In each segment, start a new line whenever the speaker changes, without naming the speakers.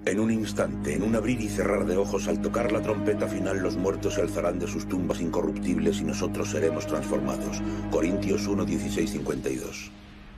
En un instante, en un abrir y cerrar de ojos, al tocar la trompeta final, los muertos se alzarán de sus tumbas incorruptibles y nosotros seremos transformados. Corintios 1, 16, 52.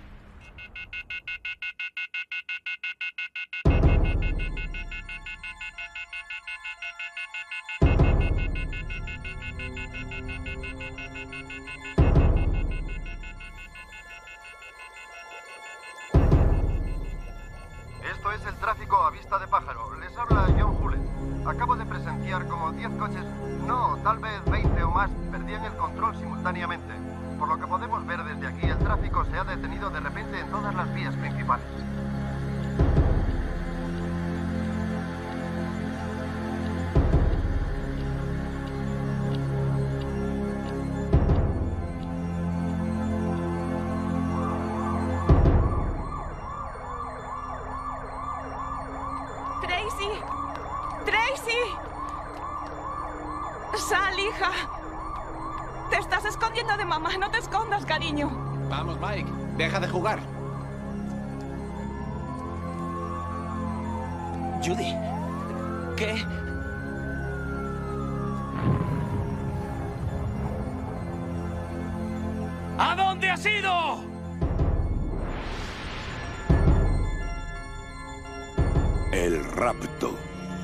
Esto es el tráfico a vista de pájaro. Les habla John Hulett. Acabo de presenciar como 10 coches, no, tal vez 20 o más, perdían el control simultáneamente. Por lo que podemos ver desde aquí, el tráfico se ha detenido de repente en todas las vías principales.
¡Sal, hija! Te estás escondiendo de mamá. No te escondas, cariño.
Vamos, Mike. Deja de jugar.
Judy. ¿Qué? ¿A dónde has ido?
El rapto.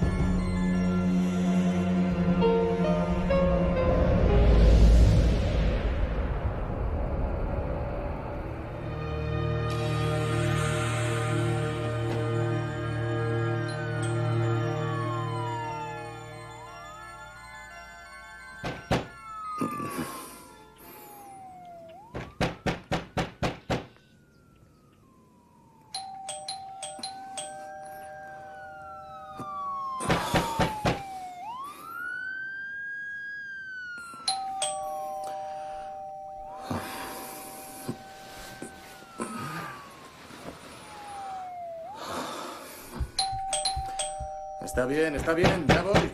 Está bien, ya voy.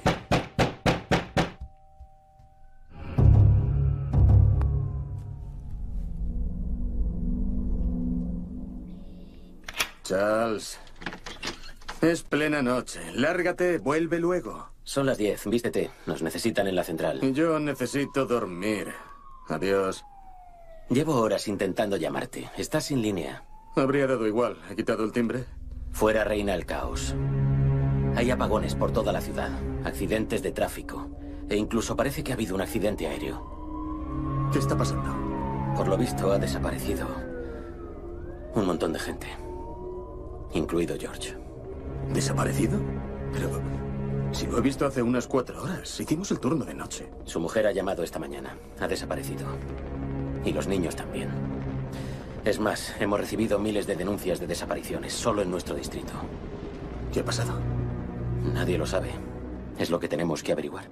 Charles, es plena noche. Lárgate, vuelve luego.
Son las 10, vístete. Nos necesitan en la central.
Yo necesito dormir. Adiós.
Llevo horas intentando llamarte. Estás sin línea.
Habría dado igual. ¿He quitado el timbre?
Fuera reina el caos. Hay apagones por toda la ciudad, accidentes de tráfico, e incluso parece que ha habido un accidente aéreo.
¿Qué está pasando?
Por lo visto ha desaparecido un montón de gente, incluido George.
¿Desaparecido? Pero si lo he visto hace unas 4 horas. Hicimos el turno de noche.
Su mujer ha llamado esta mañana. Ha desaparecido. Y los niños también. Es más, hemos recibido miles de denuncias de desapariciones solo en nuestro distrito.
¿Qué ha pasado?
Nadie lo sabe. Es lo que tenemos que averiguar.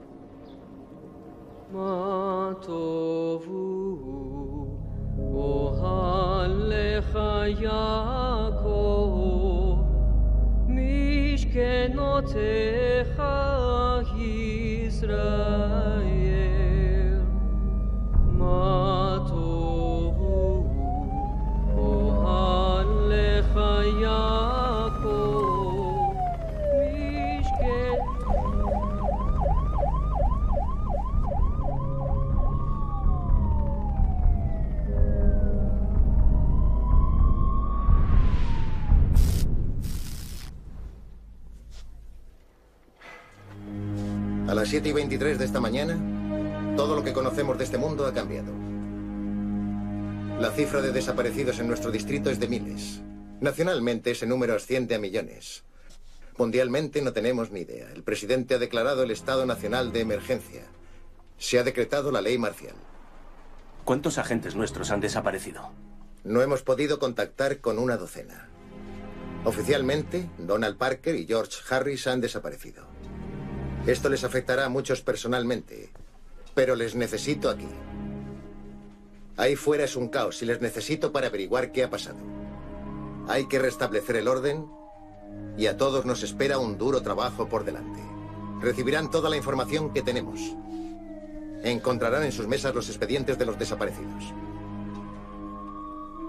A las 7:23 de esta mañana, todo lo que conocemos de este mundo ha cambiado. La cifra de desaparecidos en nuestro distrito es de miles. Nacionalmente ese número asciende a millones. Mundialmente no tenemos ni idea. El presidente ha declarado el estado nacional de emergencia. Se ha decretado la ley marcial.
¿Cuántos agentes nuestros han desaparecido?
No hemos podido contactar con una docena. Oficialmente, Donald Parker y George Harris han desaparecido. Esto les afectará a muchos personalmente, pero les necesito aquí. Ahí fuera es un caos y les necesito para averiguar qué ha pasado. Hay que restablecer el orden y a todos nos espera un duro trabajo por delante. Recibirán toda la información que tenemos. Encontrarán en sus mesas los expedientes de los desaparecidos.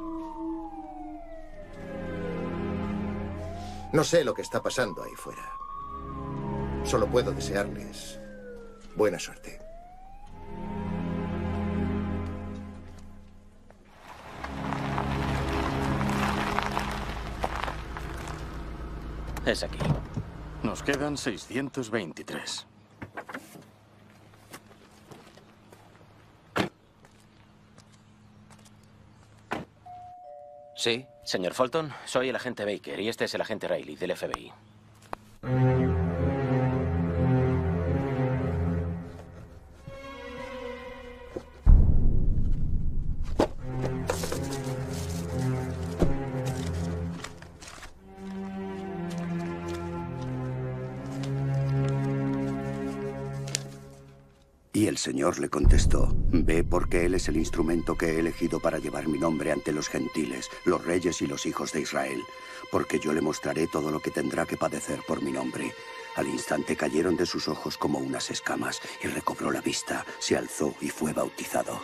No sé lo que está pasando ahí fuera. Solo puedo desearles buena suerte.
Es aquí.
Nos quedan 623.
Sí. Señor Fulton, soy el agente Baker y este es el agente Riley del FBI.
Y el Señor le contestó, ve porque Él es el instrumento que he elegido para llevar mi nombre ante los gentiles, los reyes y los hijos de Israel, porque yo le mostraré todo lo que tendrá que padecer por mi nombre. Al instante cayeron de sus ojos como unas escamas y recobró la vista, se alzó y fue bautizado.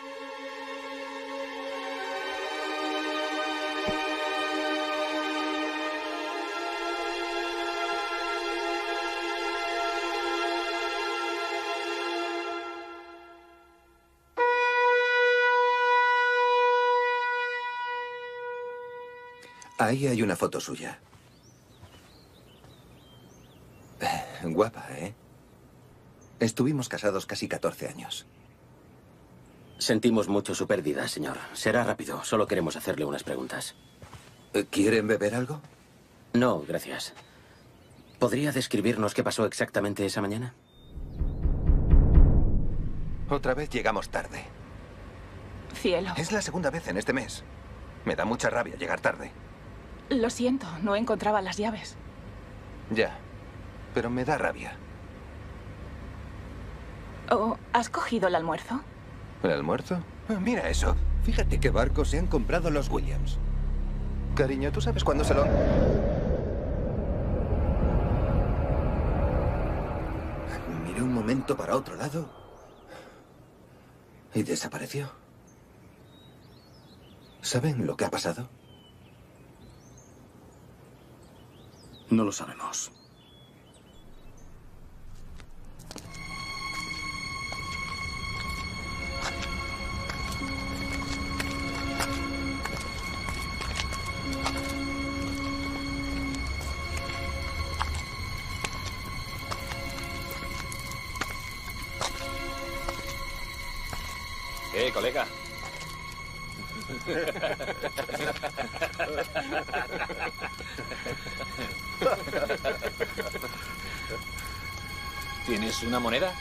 Ahí hay una foto suya. Guapa, ¿eh? Estuvimos casados casi 14 años.
Sentimos mucho su pérdida, señor. Será rápido. Solo queremos hacerle unas preguntas.
¿Quieren beber algo?
No, gracias. ¿Podría describirnos qué pasó exactamente esa mañana?
Otra vez llegamos tarde.
Cielo.
Es la segunda vez en este mes. Me da mucha rabia llegar tarde.
Lo siento, no encontraba las llaves.
Ya, pero me da rabia.
Oh, ¿has cogido el almuerzo?
¿El almuerzo? Mira eso. Fíjate qué barcos se han comprado los Williams. Cariño, ¿tú sabes cuándo se lo... Miré un momento para otro lado y desapareció. ¿Saben lo que ha pasado?
No lo sabemos.
Colega. ¿Tienes una moneda?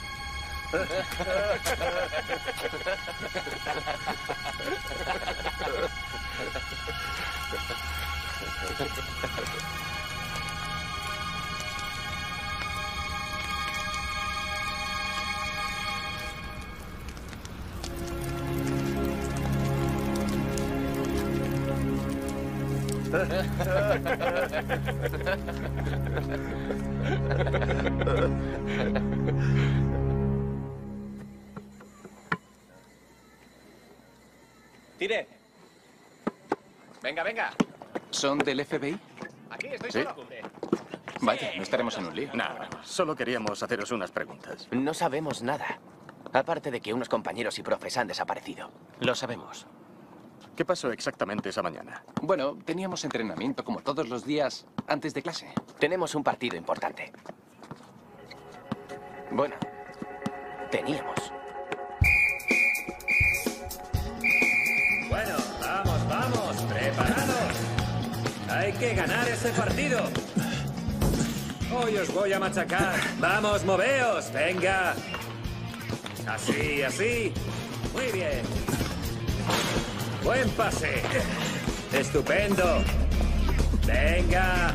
¡Tire! Venga, venga.
¿Son del FBI?
Aquí estoy
¿Sí?
solo.
Vaya, no estaremos en un lío.
Nada, solo queríamos haceros unas preguntas.
No sabemos nada. Aparte de que unos compañeros y profes han desaparecido.
Lo sabemos.
¿Qué pasó exactamente esa mañana?
Bueno, teníamos entrenamiento como todos los días antes de clase.
Tenemos un partido importante. Bueno, teníamos.
Bueno, vamos, vamos, preparados. Hay que ganar ese partido. Hoy os voy a machacar. Vamos, moveos, venga. Así, así. Muy bien. Buen pase. Estupendo. Venga.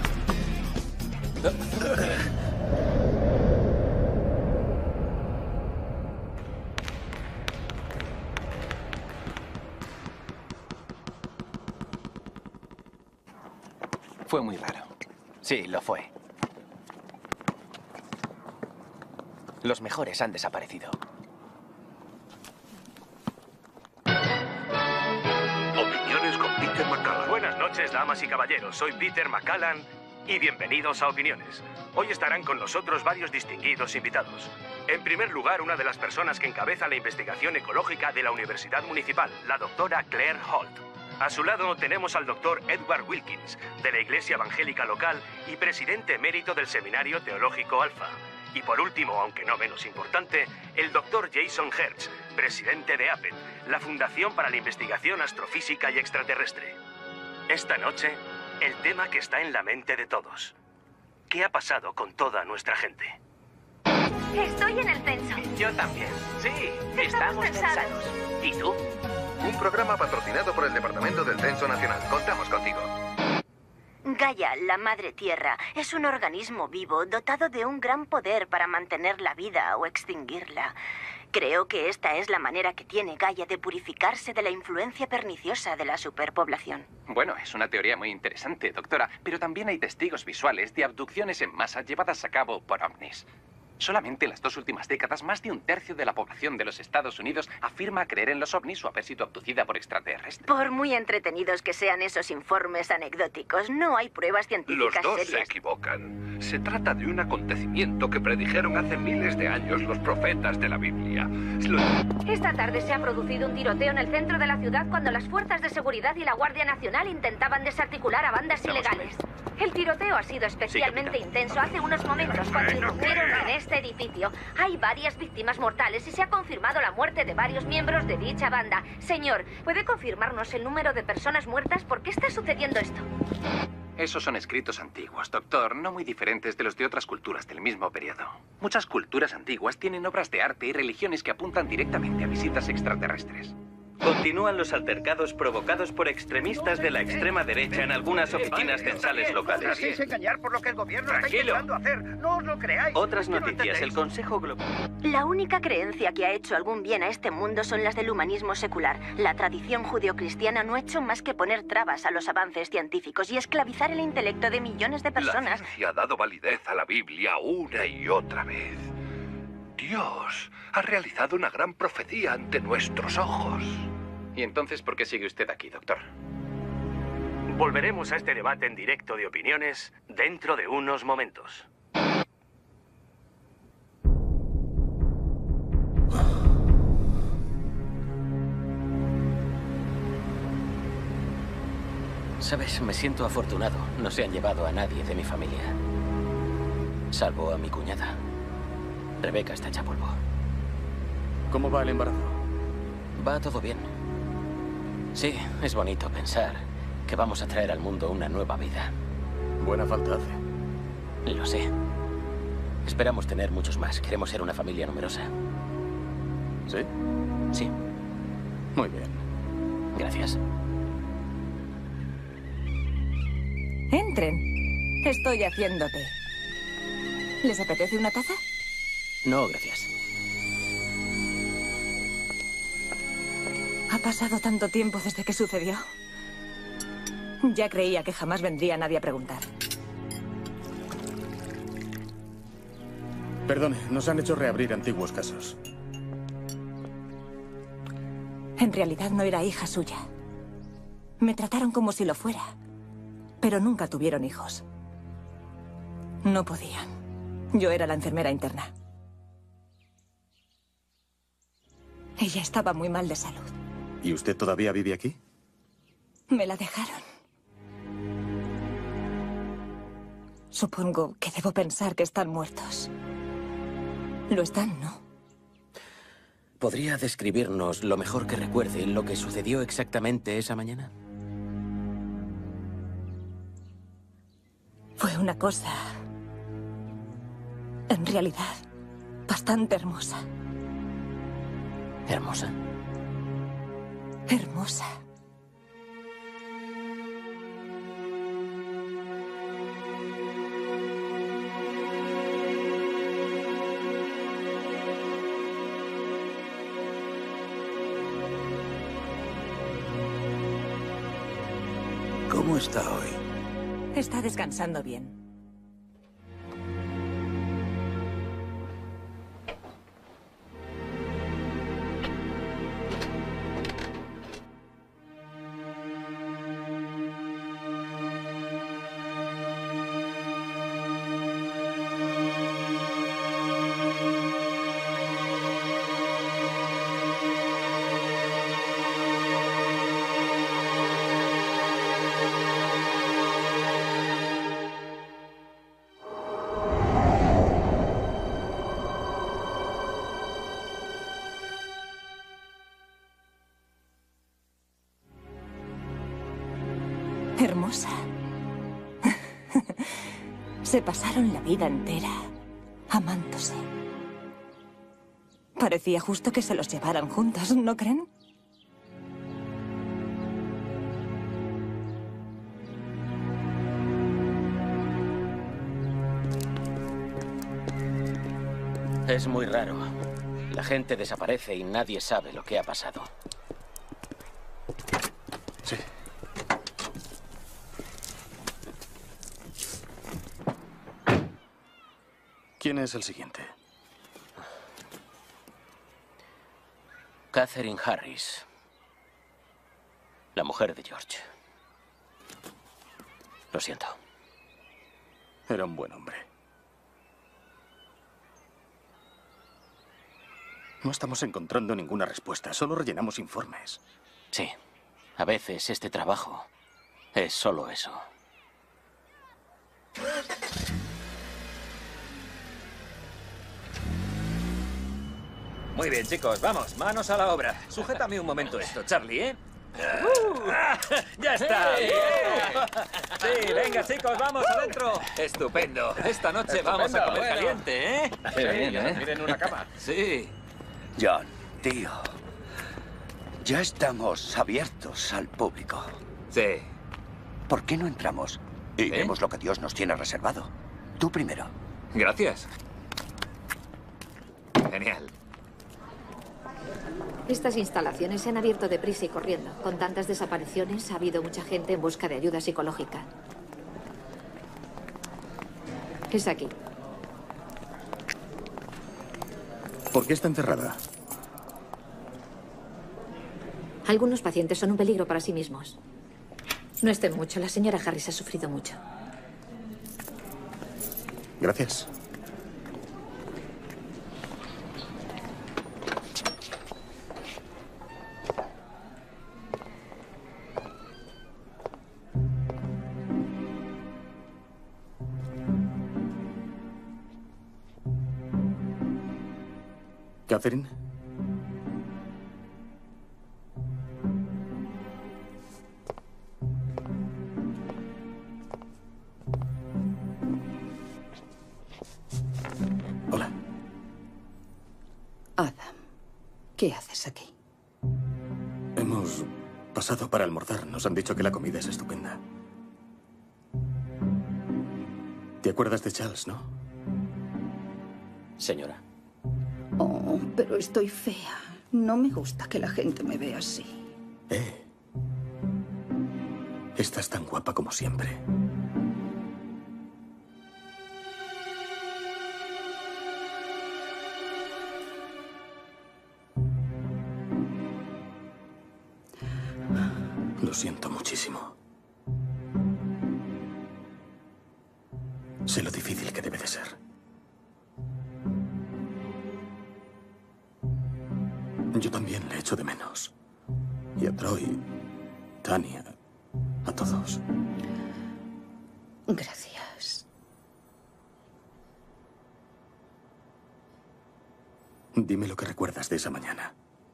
Fue muy raro.
Sí, lo fue. Los mejores han desaparecido.
Opiniones con Peter McCallum.
Buenas noches, damas y caballeros. Soy Peter McCallum
y bienvenidos a Opiniones. Hoy estarán con nosotros varios distinguidos invitados. En primer lugar, una de las personas que encabeza la investigación ecológica de la Universidad Municipal, la doctora Claire Holt. A su lado tenemos al doctor Edward Wilkins, de la Iglesia Evangélica Local y presidente emérito del Seminario Teológico Alfa. Y por último, aunque no menos importante, el doctor Jason Hertz, presidente de APET, la Fundación para la Investigación Astrofísica y Extraterrestre. Esta noche, el tema que está en la mente de todos. ¿Qué ha pasado con toda nuestra gente?
Estoy en el censo.
Yo también. Sí, estamos
censados.
¿Y tú?
Un programa patrocinado por el Departamento del Censo Nacional. Contamos contigo.
Gaia, la Madre Tierra, es un organismo vivo dotado de un gran poder para mantener la vida o extinguirla. Creo que esta es la manera que tiene Gaia de purificarse de la influencia perniciosa de la superpoblación.
Bueno, es una teoría muy interesante, doctora, pero también hay testigos visuales de abducciones en masa llevadas a cabo por ovnis. Solamente en las 2 últimas décadas, más de 1/3 de la población de los Estados Unidos afirma creer en los ovnis o haber sido abducida por extraterrestres.
Por muy entretenidos que sean esos informes anecdóticos, no hay pruebas científicas
Los dos se
serias.
equivocan. Se trata de un acontecimiento que predijeron hace miles de años los profetas de la Biblia.
Esta tarde se ha producido un tiroteo en el centro de la ciudad cuando las fuerzas de seguridad y la Guardia Nacional intentaban desarticular a bandas ilegales. El tiroteo ha sido especialmente intenso hace unos momentos cuando irrumpieron en este edificio. Hay varias víctimas mortales y se ha confirmado la muerte de varios miembros de dicha banda. Señor, ¿puede confirmarnos el número de personas muertas? ¿Por qué está sucediendo esto?
Esos son escritos antiguos, doctor, no muy diferentes de los de otras culturas del mismo periodo. Muchas culturas antiguas tienen obras de arte y religiones que apuntan directamente a visitas extraterrestres.
Continúan los altercados provocados por extremistas de la extrema derecha en algunas oficinas censales locales.
Así es engañar por lo que el gobierno está
Tranquilo.
intentando hacer. No os lo creáis.
Otras
¿Qué no
noticias. El
entendéis?
Consejo Global...
La única creencia que ha hecho algún bien a este mundo son las del humanismo secular. La tradición judeocristiana no ha hecho más que poner trabas a los avances científicos y esclavizar el intelecto de millones de
La
personas.
ciencia ha dado validez a la Biblia una y otra vez. Dios ha realizado una gran profecía ante nuestros ojos.
¿Y entonces por qué sigue usted aquí, doctor?
Volveremos a este debate en directo de Opiniones dentro de unos momentos.
Sabes, me siento afortunado. No se han llevado a nadie de mi familia. Salvo a mi cuñada. Rebeca está hecha polvo.
¿Cómo va el embarazo?
Va todo bien. Sí, es bonito pensar que vamos a traer al mundo una nueva vida.
Buena falta hace.
Lo sé. Esperamos tener muchos más. Queremos ser una familia numerosa.
¿Sí?
Sí.
Muy bien.
Gracias.
Entren. Estoy haciendo té. ¿Les apetece una taza?
No, gracias.
Ha pasado tanto tiempo desde que sucedió. Ya creía que jamás vendría nadie a preguntar.
Perdone, nos han hecho reabrir antiguos casos.
En realidad no era hija suya. Me trataron como si lo fuera. Pero nunca tuvieron hijos. No podían. Yo era la enfermera interna. Ella estaba muy mal de salud.
¿Y usted todavía vive aquí?
Me la dejaron. Supongo que debo pensar que están muertos. Lo están, ¿no?
¿Podría describirnos lo mejor que recuerde lo que sucedió exactamente esa mañana?
Fue una cosa, en realidad, bastante hermosa.
¿Hermosa?
Hermosa.
¿Cómo está hoy?
Está descansando bien. hermosa. Se pasaron la vida entera amándose. Parecía justo que se los llevaran juntos, ¿no creen?
Es muy raro. La gente desaparece y nadie sabe lo que ha pasado.
Sí. ¿Quién es el siguiente?
Catherine Harris. La mujer de George. Lo siento.
Era un buen hombre. No estamos encontrando ninguna respuesta, solo rellenamos informes.
Sí. A veces este trabajo es solo eso.
Muy bien, chicos, vamos, manos a la obra. Sujétame un momento esto, Charlie, ¿eh? ¡Ya está! Sí, venga, chicos, vamos adentro. Estupendo. Esta noche vamos a comer caliente, ¿eh?
Qué bien,
ya nos miren una cama. Sí.
John, tío. Ya estamos abiertos al público.
Sí.
¿Por qué no entramos y vemos lo que Dios nos tiene reservado? Tú primero.
Gracias. Genial.
Estas instalaciones se han abierto deprisa y corriendo. Con tantas desapariciones, ha habido mucha gente en busca de ayuda psicológica. Es aquí.
¿Por qué está encerrada?
Algunos pacientes son un peligro para sí mismos. No estén mucho. La señora Harris ha sufrido mucho.
Gracias. Catherine. Hola.
Adam, ¿qué haces aquí?
Hemos pasado para almorzar. Nos han dicho que la comida es estupenda. ¿Te acuerdas de Charles, no?
Señora.
Oh, pero estoy fea. No me gusta que la gente me vea así.
Estás tan guapa como siempre. Lo siento muchísimo. Sé lo difícil que debe de ser. Yo también le echo de menos. Y a Troy, Tania, a todos.
Gracias.
Dime lo que recuerdas de esa mañana.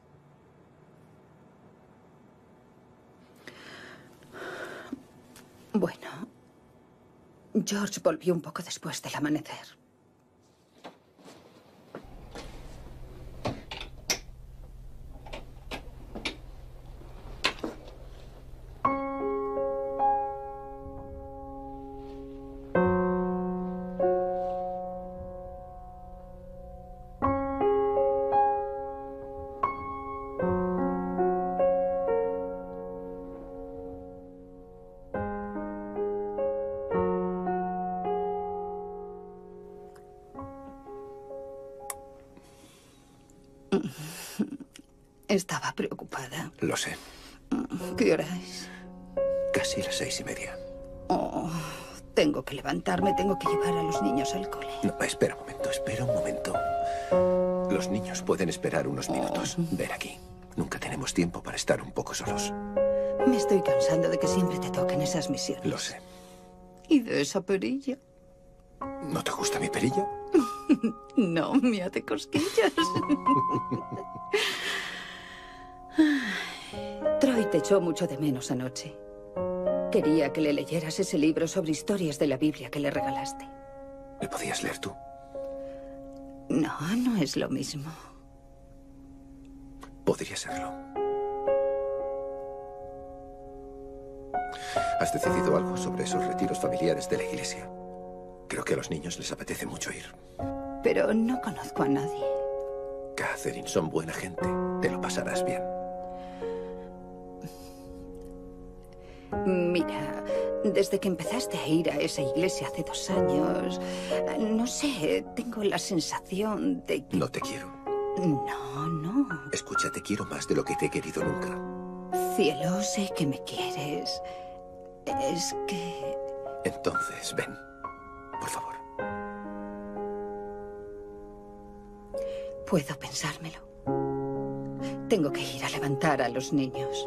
Bueno, George volvió un poco después del amanecer. Estaba preocupada.
Lo sé.
¿Qué hora es?
Casi las 6:30.
Oh, tengo que levantarme, tengo que llevar a los niños al cole.
No, espera un momento. Los niños pueden esperar unos minutos. Ven aquí. Nunca tenemos tiempo para estar un poco solos.
Me estoy cansando de que siempre te toquen esas misiones.
Lo sé.
¿Y de esa perilla?
¿No te gusta mi perilla?
No, me hace cosquillas. Troy te echó mucho de menos anoche. Quería que le leyeras ese libro sobre historias de la Biblia que le regalaste.
¿Le podías leer tú?
No, no es lo mismo.
Podría serlo. ¿Has decidido algo sobre esos retiros familiares de la iglesia? Creo que a los niños les apetece mucho ir.
Pero no conozco a nadie.
Catherine, son buena gente. Te lo pasarás bien.
Mira, desde que empezaste a ir a esa iglesia hace 2 años, no sé, tengo la sensación de que...
No te quiero.
No, no.
Escucha, te quiero más de lo que te he querido nunca.
Cielo, sé que me quieres. Es que...
Entonces, ven. Por favor.
Puedo pensármelo. Tengo que ir a levantar a los niños.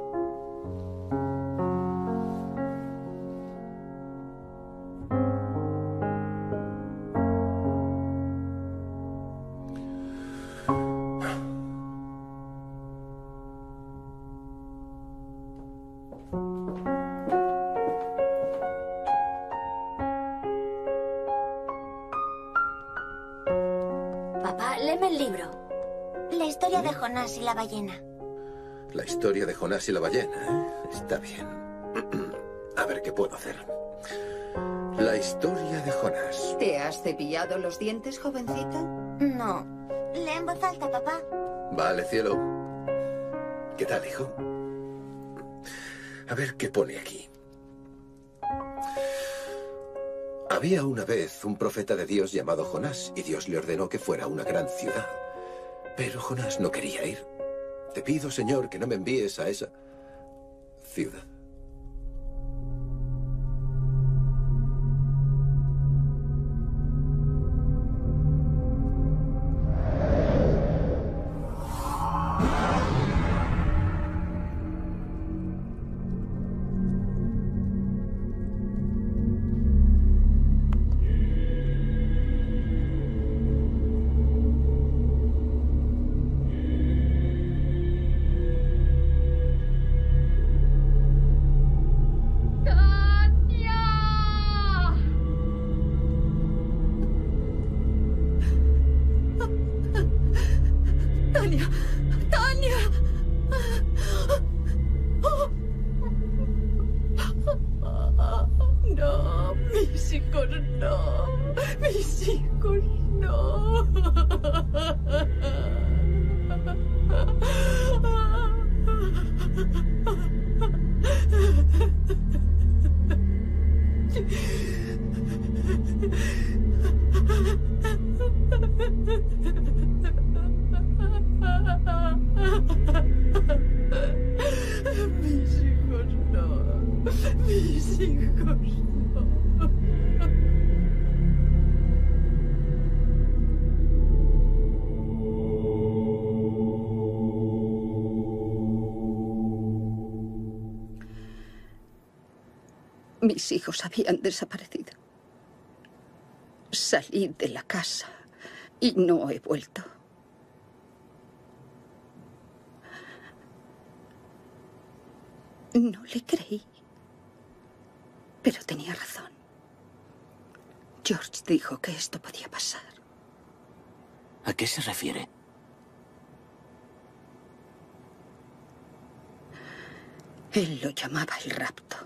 Papá, léeme el libro. La historia de Jonás y la ballena.
La historia de Jonás y la ballena, ¿eh? Está bien. A ver qué puedo hacer. La historia de Jonás.
¿Te has cepillado los dientes, jovencita?
No. Lee en voz alta, papá.
Vale, cielo. ¿Qué tal, hijo? A ver qué pone aquí. Había una vez un profeta de Dios llamado Jonás, y Dios le ordenó que fuera a una gran ciudad. Pero Jonás no quería ir. Te pido, Señor, que no me envíes a esa ciudad.
¡Tania! ¡Tania! No, mis hijos no. Mis hijos no. Mis hijos no. Mis hijos no. Mis hijos habían desaparecido. Salí de la casa y no he vuelto. No le creí. Pero tenía razón. George dijo que esto podía pasar.
¿A qué se refiere?
Él lo llamaba el rapto.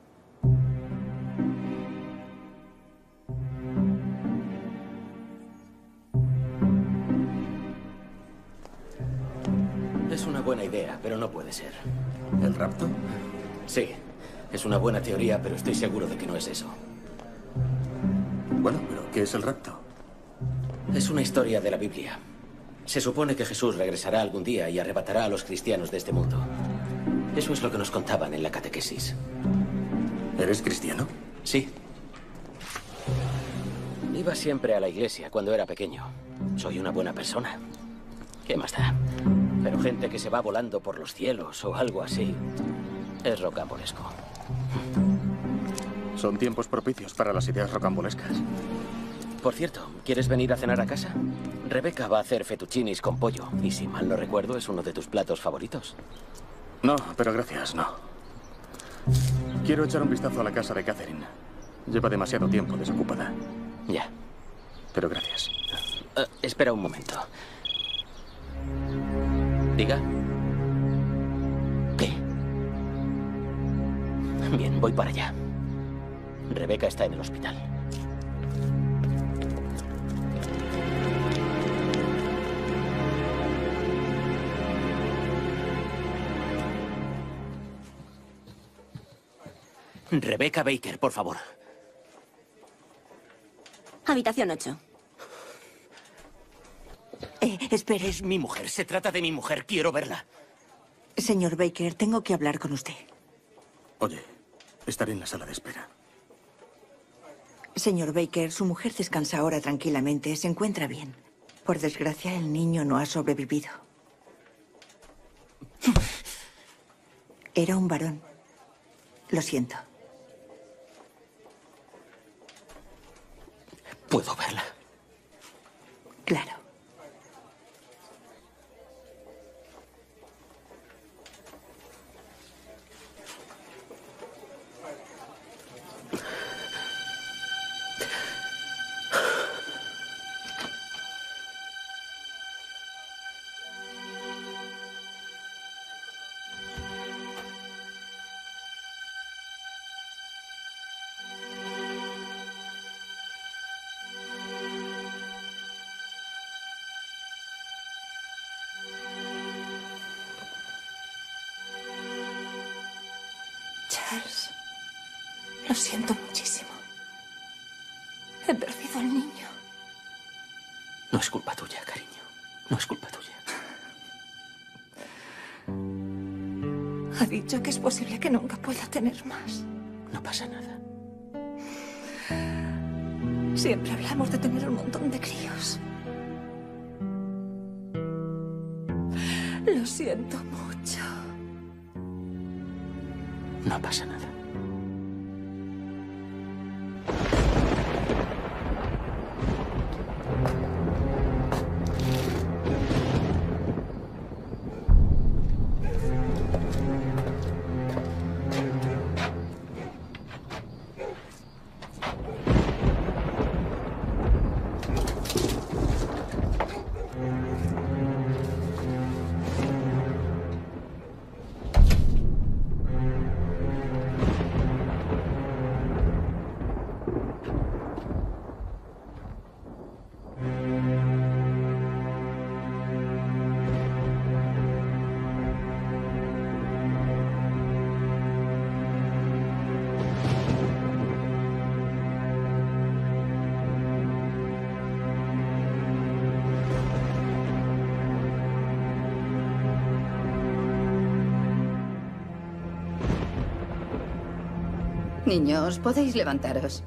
Es una buena idea, pero no puede ser.
¿El rapto?
Sí. Es una buena teoría, pero estoy seguro de que no es eso.
Bueno, pero ¿qué es el rapto?
Es una historia de la Biblia. Se supone que Jesús regresará algún día y arrebatará a los cristianos de este mundo. Eso es lo que nos contaban en la catequesis.
¿Eres cristiano?
Sí. Iba siempre a la iglesia cuando era pequeño. Soy una buena persona. ¿Qué más da? Pero gente que se va volando por los cielos o algo así es rocambolesco.
Son tiempos propicios para las ideas rocambolescas.
Por cierto, ¿quieres venir a cenar a casa? Rebeca va a hacer fettuccinis con pollo. Y si mal no recuerdo, es uno de tus platos favoritos.
No, pero gracias, no. Quiero echar un vistazo a la casa de Catherine. Lleva demasiado tiempo desocupada.
Ya.
Pero gracias.
Espera un momento. Diga. ¿Qué? Bien, voy para allá. Rebecca está en el hospital. Rebecca Baker, por favor.
Habitación 8.
Espere. Es mi mujer. Se trata de mi mujer. Quiero verla.
Señor Baker, tengo que hablar con usted.
Oye, estaré en la sala de espera.
Señor Baker, su mujer descansa ahora tranquilamente. Se encuentra bien. Por desgracia, el niño no ha sobrevivido. Era un varón. Lo siento.
¿Puedo verla?
Claro.
Charles, lo siento muchísimo. He perdido al niño.
No es culpa tuya, cariño. No es culpa tuya.
Ha dicho que es posible que nunca pueda tener más.
No pasa nada.
Siempre hablamos de tener un montón de críos. Lo siento mucho.
No pasa nada.
Niños, podéis levantaros.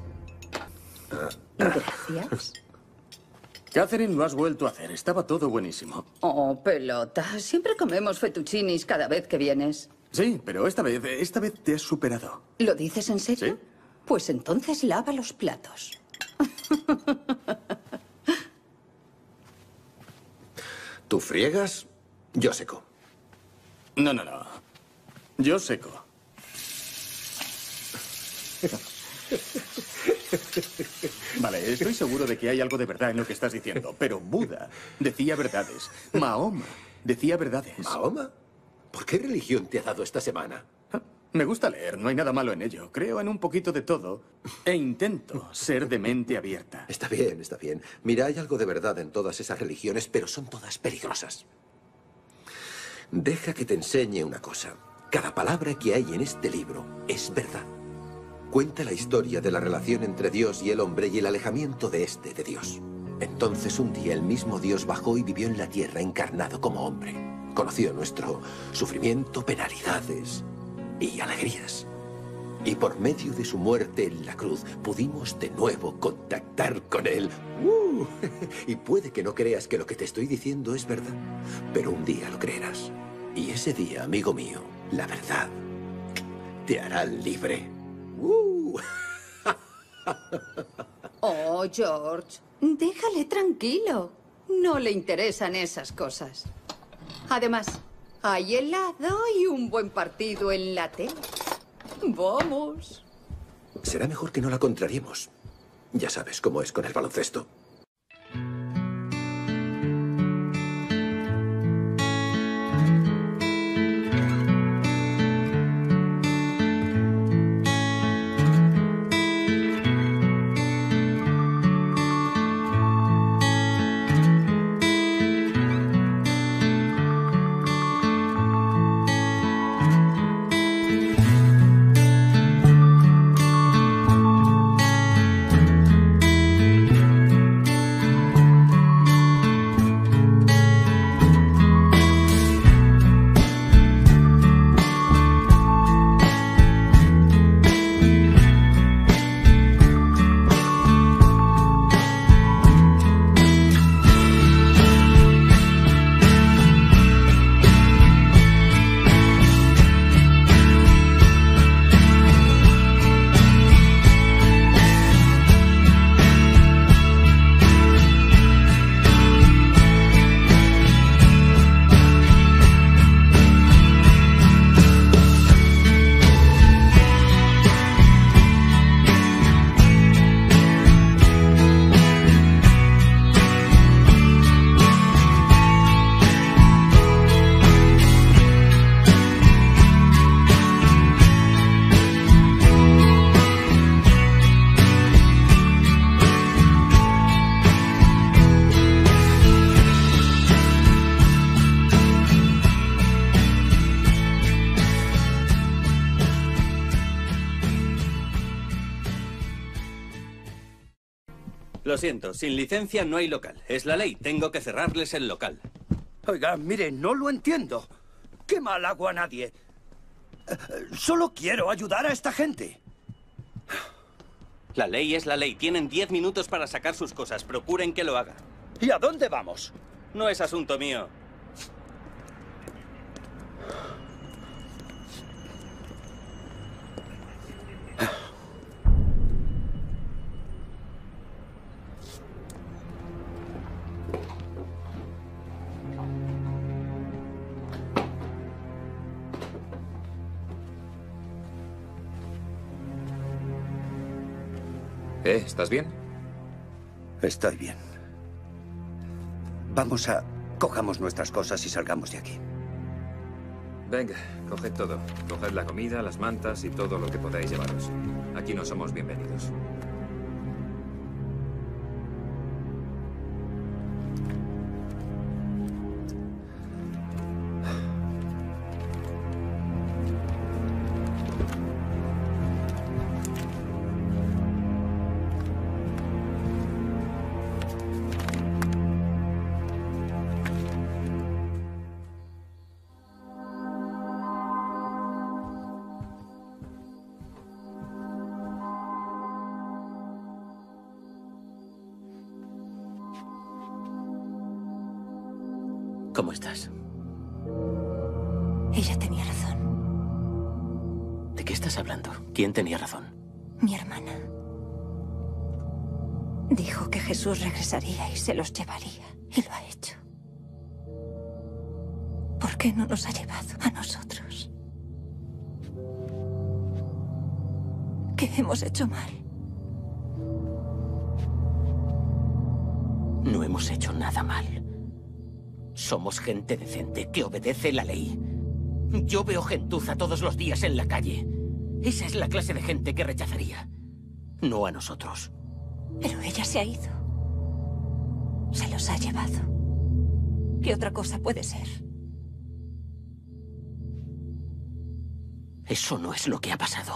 Gracias.
Catherine, lo has vuelto a hacer. Estaba todo buenísimo.
Oh, pelota. Siempre comemos fettuccinis cada vez que vienes.
Sí, pero esta vez te has superado.
¿Lo dices en serio?
Sí.
Pues entonces lava los platos.
¿Tú friegas? Yo seco.
No. Yo seco. Vale, estoy seguro de que hay algo de verdad en lo que estás diciendo, pero Buda decía verdades. Mahoma decía verdades.
¿Mahoma? ¿Por qué religión te ha dado esta semana?
Me gusta leer, no hay nada malo en ello. Creo en un poquito de todo e intento ser de mente abierta.
Está bien, está bien. Mira, hay algo de verdad en todas esas religiones, pero son todas peligrosas. Deja que te enseñe una cosa. Cada palabra que hay en este libro es verdad. Cuenta la historia de la relación entre Dios y el hombre y el alejamiento de este de Dios. Entonces un día el mismo Dios bajó y vivió en la tierra encarnado como hombre. Conoció nuestro sufrimiento, penalidades y alegrías. Y por medio de su muerte en la cruz pudimos de nuevo contactar con él. Y puede que no creas que lo que te estoy diciendo es verdad, pero un día lo creerás. Y ese día, amigo mío, la verdad te hará libre.
Oh, George, déjale tranquilo. No le interesan esas cosas. Además, hay helado y un buen partido en la tele. Vamos.
Será mejor que no la contrariemos. Ya sabes cómo es con el baloncesto.
Lo siento, sin licencia no hay local. Es la ley, tengo que cerrarles el local.
Oiga, mire, no lo entiendo. ¿Qué mal hago a nadie? Solo quiero ayudar a esta gente.
La ley es la ley. Tienen 10 minutos para sacar sus cosas. Procuren que lo haga.
¿Y a dónde vamos?
No es asunto mío.
¿Estás bien?
Estoy bien. Vamos a... Cojamos nuestras cosas y salgamos de aquí.
Venga, coged todo. Coged la comida, las mantas y todo lo que podáis llevaros. Aquí no somos bienvenidos.
¿Cómo estás?
Ella tenía razón.
¿De qué estás hablando? ¿Quién tenía razón?
Mi hermana. Dijo que Jesús regresaría y se los llevaría. Y lo ha hecho. ¿Por qué no nos ha llevado a nosotros? ¿Qué hemos hecho mal?
No hemos hecho nada mal. Somos gente decente que obedece la ley. Yo veo gentuza todos los días en la calle. Esa es la clase de gente que rechazaría. No a nosotros.
Pero ella se ha ido. Se los ha llevado. ¿Qué otra cosa puede ser?
Eso no es lo que ha pasado.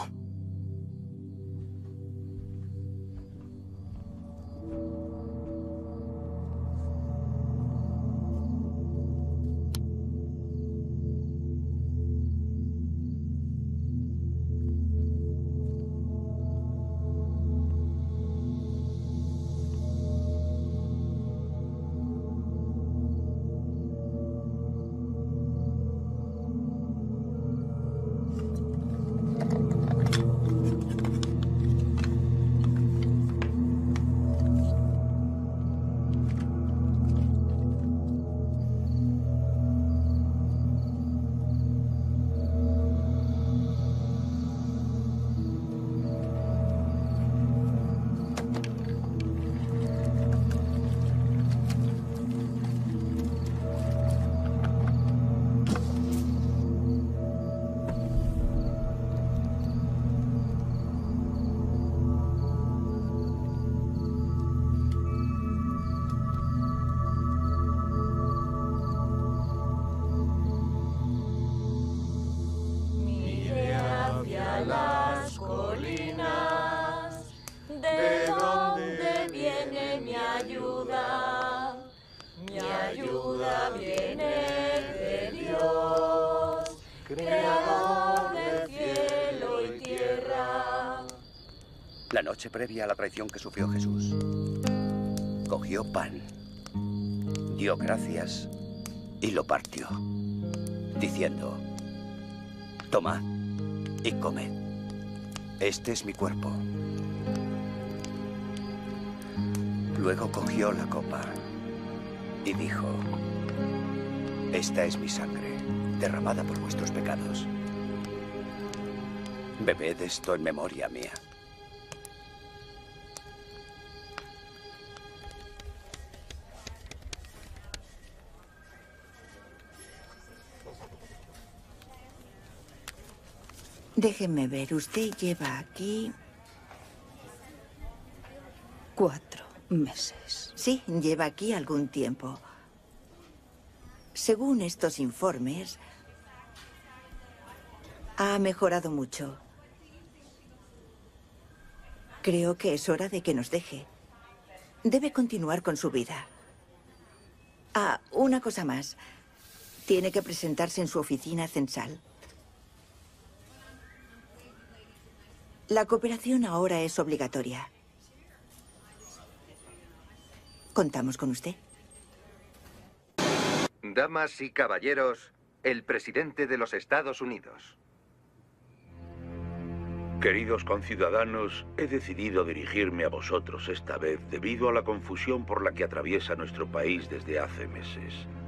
La noche previa a la traición que sufrió Jesús, cogió pan, dio gracias y lo partió, diciendo: tomad y comed. Este es mi cuerpo. Luego cogió la copa y dijo: esta es mi sangre, derramada por vuestros pecados. Bebed esto en memoria mía.
Déjenme ver, usted lleva aquí
4 meses.
Sí, lleva aquí algún tiempo. Según estos informes, ha mejorado mucho. Creo que es hora de que nos deje. Debe continuar con su vida. Ah, una cosa más. Tiene que presentarse en su oficina censal. La cooperación ahora es obligatoria. ¿Contamos con usted?
Damas y caballeros, el presidente de los Estados Unidos.
Queridos conciudadanos, he decidido dirigirme a vosotros esta vez debido a la confusión por la que atraviesa nuestro país desde hace meses.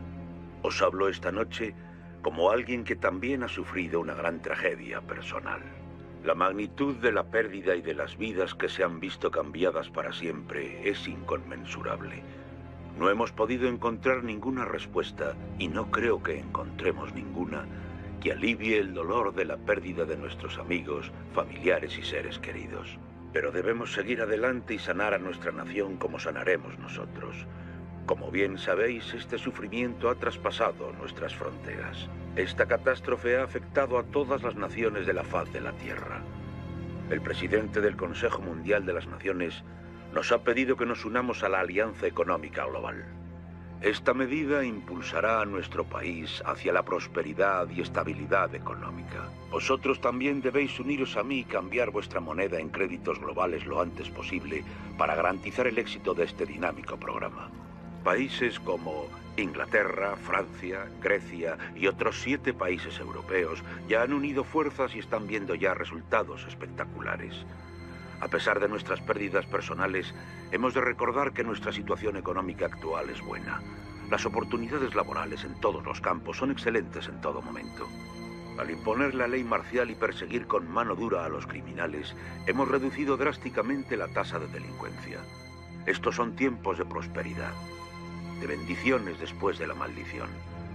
Os hablo esta noche como alguien que también ha sufrido una gran tragedia personal. La magnitud de la pérdida y de las vidas que se han visto cambiadas para siempre es inconmensurable. No hemos podido encontrar ninguna respuesta, y no creo que encontremos ninguna, que alivie el dolor de la pérdida de nuestros amigos, familiares y seres queridos. Pero debemos seguir adelante y sanar a nuestra nación como sanaremos nosotros. Como bien sabéis, este sufrimiento ha traspasado nuestras fronteras. Esta catástrofe ha afectado a todas las naciones de la faz de la Tierra. El presidente del Consejo Mundial de las Naciones nos ha pedido que nos unamos a la Alianza Económica Global. Esta medida impulsará a nuestro país hacia la prosperidad y estabilidad económica. Vosotros también debéis uniros a mí y cambiar vuestra moneda en créditos globales lo antes posible para garantizar el éxito de este dinámico programa. Países como Inglaterra, Francia, Grecia y otros 7 países europeos ya han unido fuerzas y están viendo ya resultados espectaculares. A pesar de nuestras pérdidas personales, hemos de recordar que nuestra situación económica actual es buena. Las oportunidades laborales en todos los campos son excelentes en todo momento. Al imponer la ley marcial y perseguir con mano dura a los criminales, hemos reducido drásticamente la tasa de delincuencia. Estos son tiempos de prosperidad, de bendiciones después de la maldición.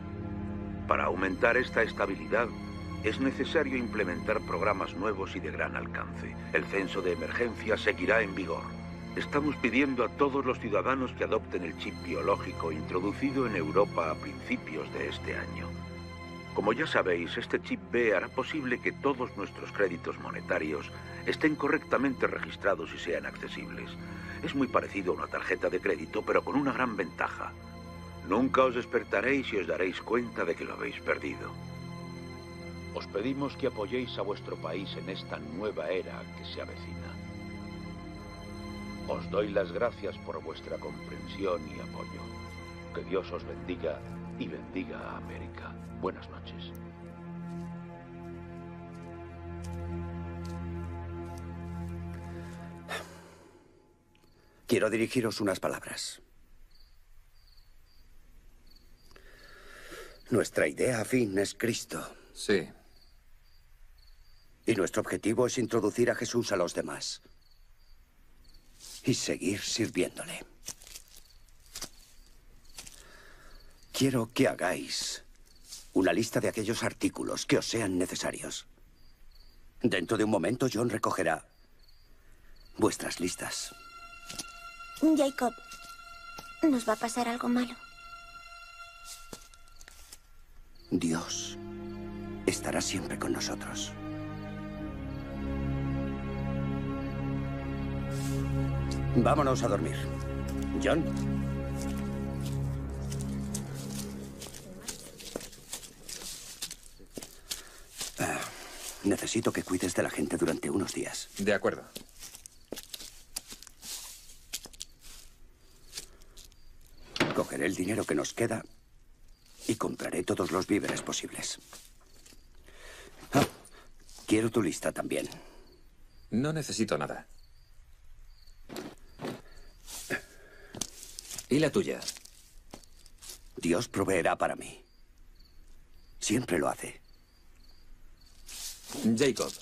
Para aumentar esta estabilidad, es necesario implementar programas nuevos y de gran alcance. El censo de emergencia seguirá en vigor. Estamos pidiendo a todos los ciudadanos que adopten el chip biológico introducido en Europa a principios de este año. Como ya sabéis, este chip B hará posible que todos nuestros créditos monetarios estén correctamente registrados y sean accesibles. Es muy parecido a una tarjeta de crédito, pero con una gran ventaja. Nunca os despertaréis y os daréis cuenta de que lo habéis perdido. Os pedimos que apoyéis a vuestro país en esta nueva era que se avecina. Os doy las gracias por vuestra comprensión y apoyo. Que Dios os bendiga y bendiga a América. Buenas noches.
Quiero dirigiros unas palabras. Nuestra idea afín es Cristo.
Sí.
Y nuestro objetivo es introducir a Jesús a los demás. Y seguir sirviéndole. Quiero que hagáis una lista de aquellos artículos que os sean necesarios. Dentro de un momento, John recogerá vuestras listas.
Jacob, ¿nos va a pasar algo malo?
Dios estará siempre con nosotros. Vámonos a dormir. John. Necesito que cuides de la gente durante unos días.
De acuerdo.
Cogeré el dinero que nos queda y compraré todos los víveres posibles. Ah, quiero tu lista también.
No necesito nada. ¿Y la tuya?
Dios proveerá para mí. Siempre lo hace.
Jacob,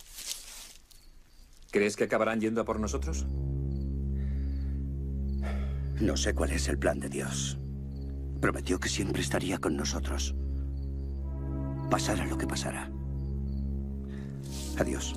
¿crees que acabarán yendo a por nosotros?
No sé cuál es el plan de Dios. Prometió que siempre estaría con nosotros. Pasara lo que pasara. Adiós.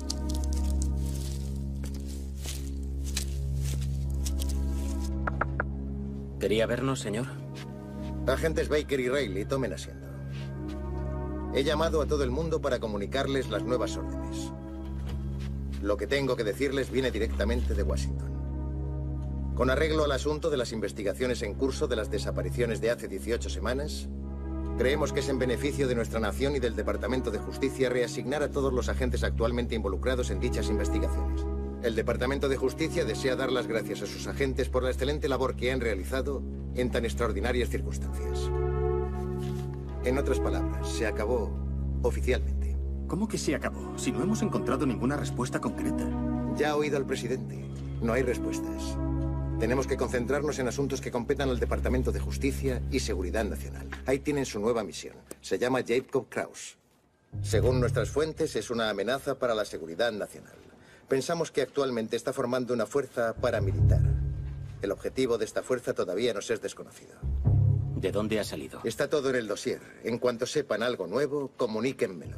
¿Quería vernos, señor?
Agentes Baker y Reilly, tomen asiento. He llamado a todo el mundo para comunicarles las nuevas órdenes. Lo que tengo que decirles viene directamente de Washington. Con arreglo al asunto de las investigaciones en curso de las desapariciones de hace 18 semanas, creemos que es en beneficio de nuestra nación y del Departamento de Justicia reasignar a todos los agentes actualmente involucrados en dichas investigaciones. El Departamento de Justicia desea dar las gracias a sus agentes por la excelente labor que han realizado en tan extraordinarias circunstancias. En otras palabras, se acabó oficialmente.
¿Cómo que se acabó? Si no hemos encontrado ninguna respuesta concreta.
Ya ha oído al presidente. No hay respuestas. Tenemos que concentrarnos en asuntos que competan al Departamento de Justicia y Seguridad Nacional. Ahí tienen su nueva misión. Se llama Jacob Kraus. Según nuestras fuentes, es una amenaza para la seguridad nacional. Pensamos que actualmente está formando una fuerza paramilitar. El objetivo de esta fuerza todavía nos es desconocido.
¿De dónde ha salido?
Está todo en el dossier. En cuanto sepan algo nuevo, comuníquenmelo.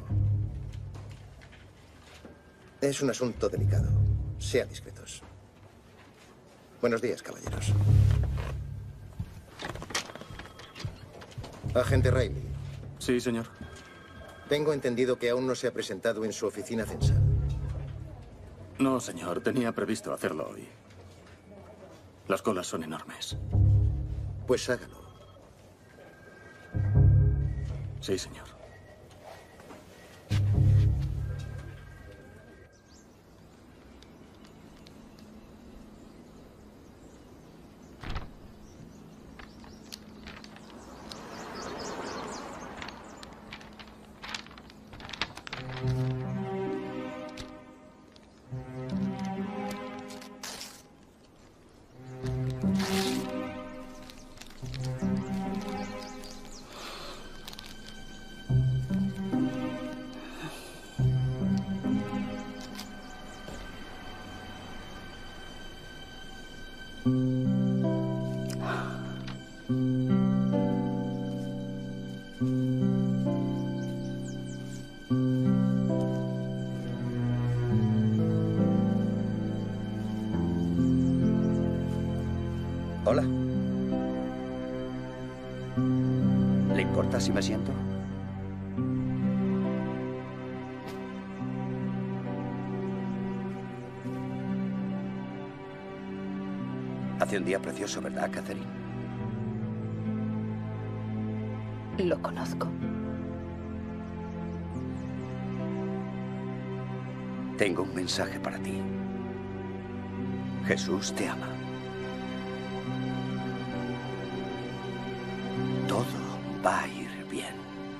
Es un asunto delicado. Sean discretos. Buenos días, caballeros. Agente Reilly.
Sí, señor.
Tengo entendido que aún no se ha presentado en su oficina censal.
No, señor. Tenía previsto hacerlo hoy. Las colas son enormes.
Pues hágalo.
Sí, señor.
Hola. ¿Le importa si me siento? Hace un día precioso, ¿verdad, Catherine?
Lo conozco.
Tengo un mensaje para ti. Jesús te ama. Todo va a ir bien.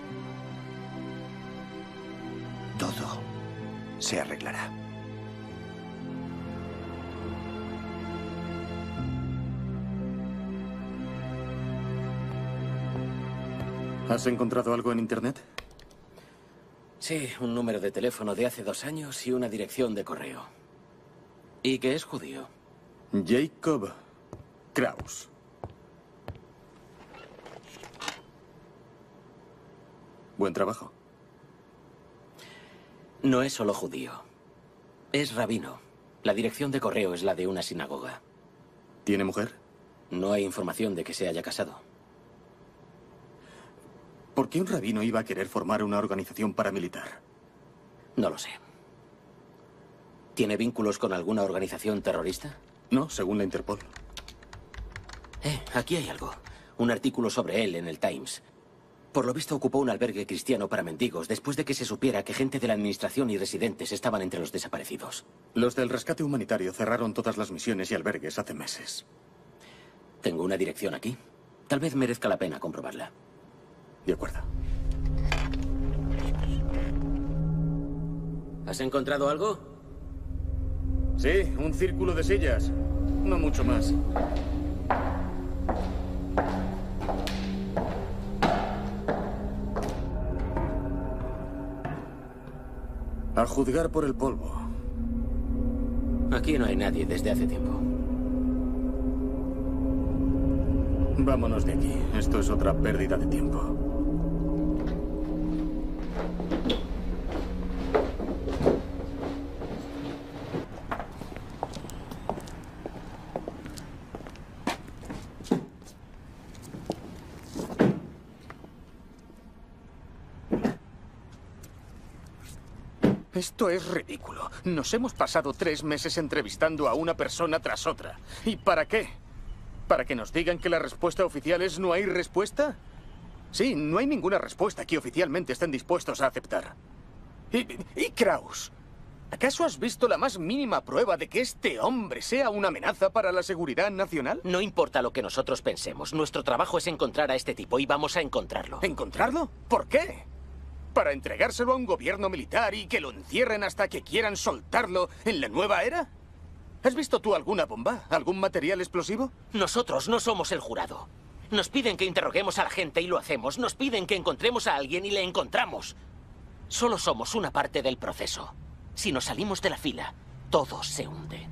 Todo se arreglará.
¿Has encontrado algo en Internet?
Sí, un número de teléfono de hace 2 años y una dirección de correo. ¿Y que es judío?
Jacob Kraus. Buen trabajo.
No es solo judío. Es rabino. La dirección de correo es la de una sinagoga.
¿Tiene mujer?
No hay información de que se haya casado.
¿Por qué un rabino iba a querer formar una organización paramilitar?
No lo sé. ¿Tiene vínculos con alguna organización terrorista?
No, según la Interpol.
Aquí hay algo. Un artículo sobre él en el Times. Por lo visto ocupó un albergue cristiano para mendigos después de que se supiera que gente de la administración y residentes estaban entre los desaparecidos.
Los del rescate humanitario cerraron todas las misiones y albergues hace meses.
Tengo una dirección aquí. Tal vez merezca la pena comprobarla.
De acuerdo.
¿Has encontrado algo?
Sí, un círculo de sillas. No mucho más. A juzgar por el polvo.
Aquí no hay nadie desde hace tiempo.
Vámonos de aquí. Esto es otra pérdida de tiempo. Esto es ridículo. Nos hemos pasado 3 meses entrevistando a una persona tras otra. ¿Y para qué? ¿Para que nos digan que la respuesta oficial es no hay respuesta? Sí, no hay ninguna respuesta que oficialmente estén dispuestos a aceptar. ¿Y Kraus? ¿Acaso has visto la más mínima prueba de que este hombre sea una amenaza para la seguridad nacional?
No importa lo que nosotros pensemos. Nuestro trabajo es encontrar a este tipo y vamos a encontrarlo.
¿Encontrarlo? ¿Por qué? ¿Para entregárselo a un gobierno militar y que lo encierren hasta que quieran soltarlo en la nueva era? ¿Has visto tú alguna bomba? ¿Algún material explosivo?
Nosotros no somos el jurado. Nos piden que interroguemos a la gente y lo hacemos. Nos piden que encontremos a alguien y le encontramos. Solo somos una parte del proceso. Si nos salimos de la fila, todo se hunde.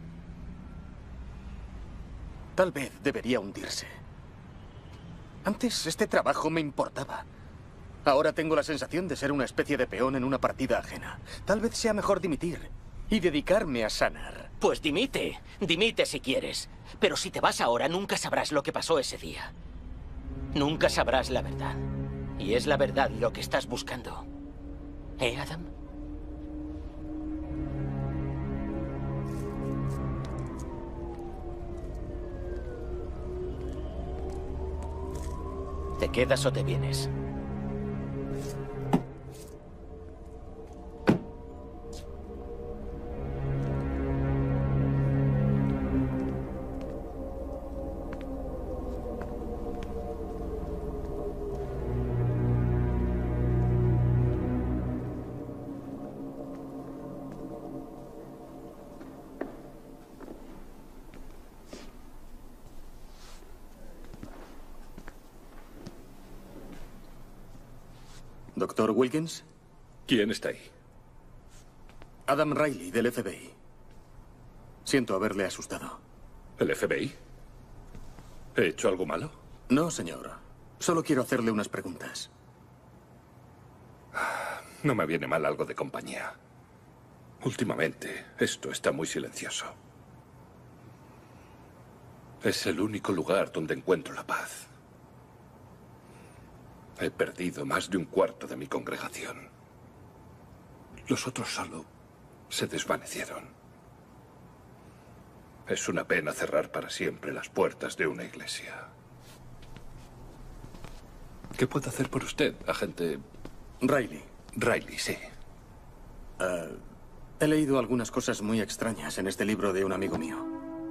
Tal vez debería hundirse. Antes este trabajo me importaba. Ahora tengo la sensación de ser una especie de peón en una partida ajena. Tal vez sea mejor dimitir y dedicarme a sanar.
Pues dimite. Dimite si quieres. Pero si te vas ahora, nunca sabrás lo que pasó ese día. Nunca sabrás la verdad. Y es la verdad lo que estás buscando. ¿Eh, Adam? ¿Te quedas o te vienes?
¿Doctor Wilkins?
¿Quién está ahí?
Adam Riley, del FBI. Siento haberle asustado.
¿El FBI? ¿He hecho algo malo?
No, señor. Solo quiero hacerle unas preguntas.
No me viene mal algo de compañía. Últimamente, esto está muy silencioso. Es el único lugar donde encuentro la paz. He perdido más de un cuarto de mi congregación. Los otros solo se desvanecieron. Es una pena cerrar para siempre las puertas de una iglesia. ¿Qué puedo hacer por usted, agente
Riley?
Riley, sí.
He leído algunas cosas muy extrañas en este libro de un amigo mío.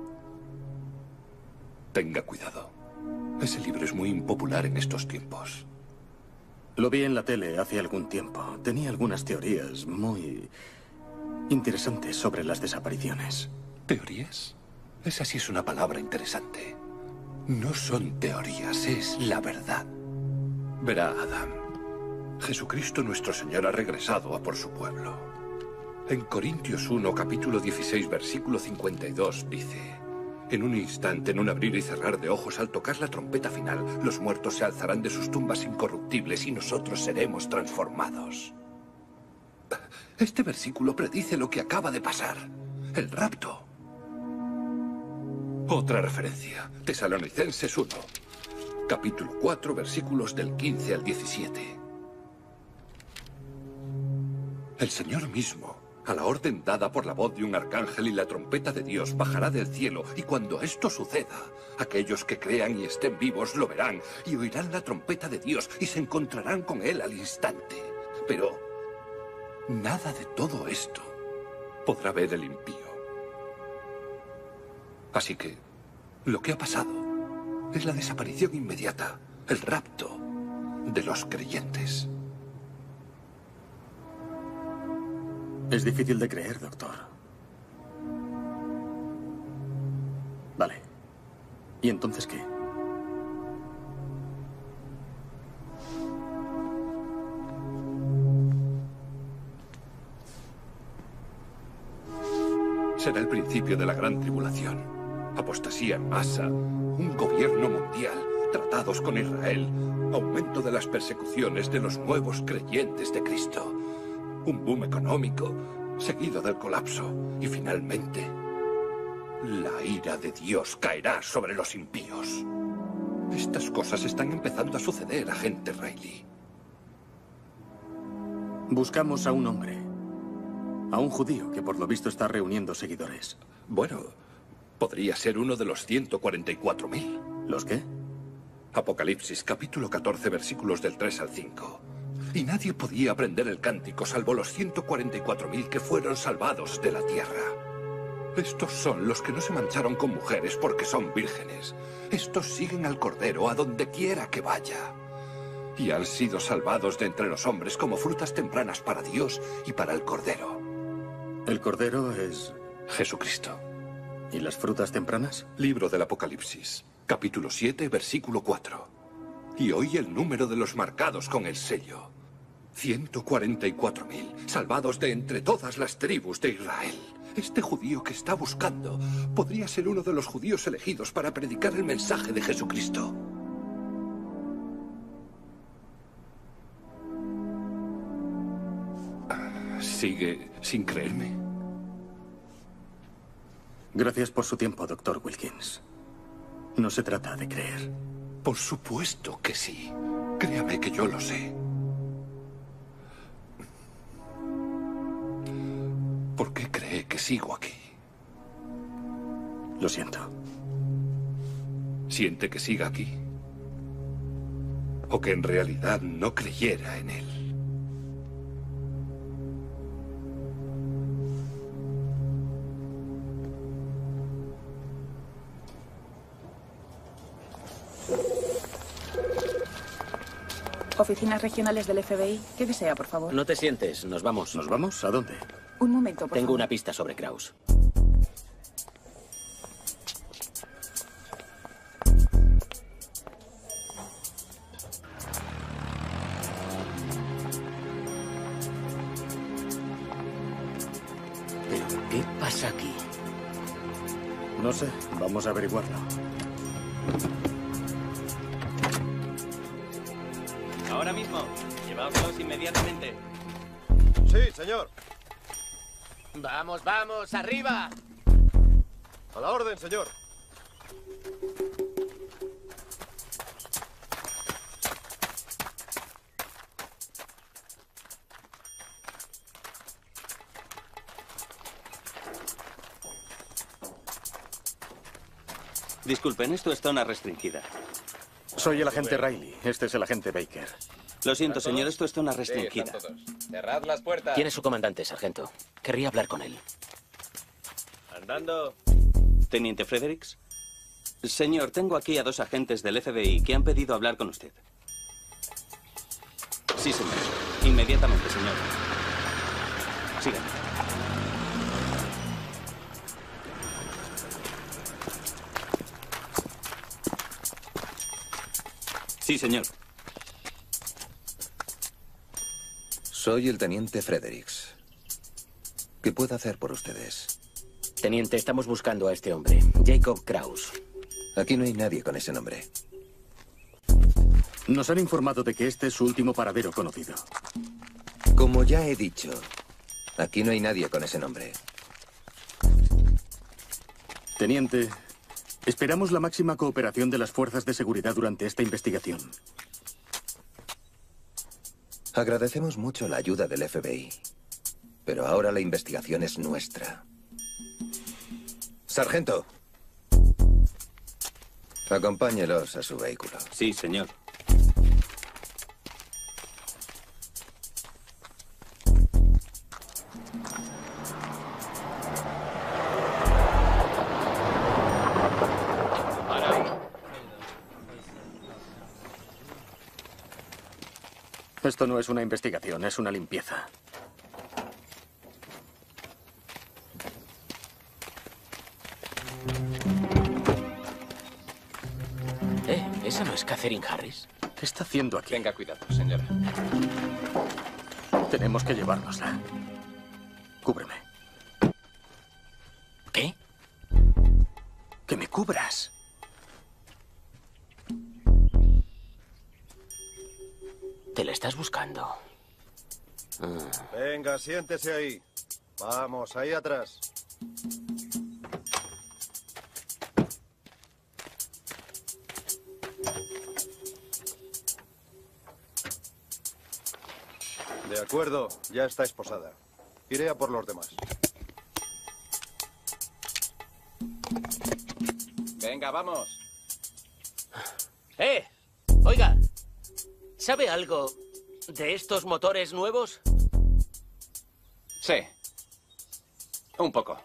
Tenga cuidado. Ese libro es muy impopular en estos tiempos.
Lo vi en la tele hace algún tiempo. Tenía algunas teorías muy interesantes sobre las desapariciones.
¿Teorías? Esa sí es una palabra interesante. No son teorías, es la verdad. Verá, Adam. Jesucristo nuestro Señor ha regresado a por su pueblo. En Corintios 1, capítulo 16, versículo 52, dice: en un instante, en un abrir y cerrar de ojos, al tocar la trompeta final, los muertos se alzarán de sus tumbas incorruptibles y nosotros seremos transformados. Este versículo predice lo que acaba de pasar: el rapto. Otra referencia, Tesalonicenses 1, capítulo 4, versículos del 15 al 17. El Señor mismo, a la orden dada por la voz de un arcángel y la trompeta de Dios, bajará del cielo, y cuando esto suceda, aquellos que crean y estén vivos lo verán, y oirán la trompeta de Dios, y se encontrarán con Él al instante. Pero nada de todo esto podrá ver el impío. Así que, lo que ha pasado Es la desaparición inmediata, el rapto de los creyentes.
Es difícil de creer, doctor. Vale. ¿Y entonces qué?
Será el principio de la gran tribulación. Apostasía en masa, un gobierno mundial, tratados con Israel, aumento de las persecuciones de los nuevos creyentes de Cristo, un boom económico, seguido del colapso, y finalmente, la ira de Dios caerá sobre los impíos. Estas cosas están empezando a suceder, agente Riley.
Buscamos a un hombre. A un judío que por lo visto está reuniendo seguidores.
Bueno, podría ser uno de los 144.000.
¿Los qué?
Apocalipsis, capítulo 14, versículos del 3 al 5. Y nadie podía aprender el cántico salvo los 144.000 que fueron salvados de la tierra. Estos son los que no se mancharon con mujeres porque son vírgenes. Estos siguen al Cordero a donde quiera que vaya. Y han sido salvados de entre los hombres como frutas tempranas para Dios y para el Cordero.
¿El Cordero es
Jesucristo?
¿Y las frutas tempranas?
Libro del Apocalipsis, capítulo 7, versículo 4. Y hoy el número de los marcados con el sello. 144.000, salvados de entre todas las tribus de Israel. Este judío que está buscando podría ser uno de los judíos elegidos para predicar el mensaje de Jesucristo. ¿Sigue sin creerme?
Gracias por su tiempo, Dr. Wilkins. No se trata de creer.
Por supuesto que sí. Créame que yo lo sé. ¿Por qué cree que sigo aquí?
Lo siento.
¿Siente que siga aquí? ¿O que en realidad no creyera en él?
Oficinas regionales del FBI. ¿Qué desea, por favor?
No te sientes, nos vamos.
¿Nos vamos? ¿A dónde?
Un momento, por
Tengo
favor.
una pista sobre Kraus. ¿Pero qué pasa aquí?
No sé. Vamos a averiguarlo.
Ahora mismo. Llevaoslos inmediatamente.
Sí, señor.
Vamos, vamos, arriba.
A la orden, señor.
Disculpen, esto es zona restringida.
Soy el agente Riley. Este es el agente Baker.
Lo siento, señor, esto es zona restringida.
Cerrad las puertas.
¿Quién es su comandante, sargento? Querría hablar con él.
Andando.
Teniente Fredericks. Señor, tengo aquí a 2 agentes del FBI que han pedido hablar con usted. Sí, señor. Inmediatamente, señor. Síganme. Sí, señor.
Soy el teniente Fredericks. ¿Qué puedo hacer por ustedes?
Teniente, estamos buscando a este hombre, Jacob Kraus.
Aquí no hay nadie con ese nombre.
Nos han informado de que este es su último paradero conocido.
Como ya he dicho, aquí no hay nadie con ese nombre.
Teniente, esperamos la máxima cooperación de las fuerzas de seguridad durante esta investigación.
Agradecemos mucho la ayuda del FBI, pero ahora la investigación es nuestra. Sargento, acompáñelos a su vehículo.
Sí, señor.
Esto no es una investigación, es una limpieza.
¿Esa no es Catherine Harris?
¿Qué está haciendo aquí?
Tenga cuidado, señora.
Tenemos que llevárnosla. Cúbreme.
¿Qué?
Que me cubras.
Te la estás buscando.
Venga, siéntese ahí. Vamos, ahí atrás. De acuerdo, ya está esposada. Iré a por los demás.
Venga, vamos.
Oiga, ¿sabe algo de estos motores nuevos?
Sí. Un poco.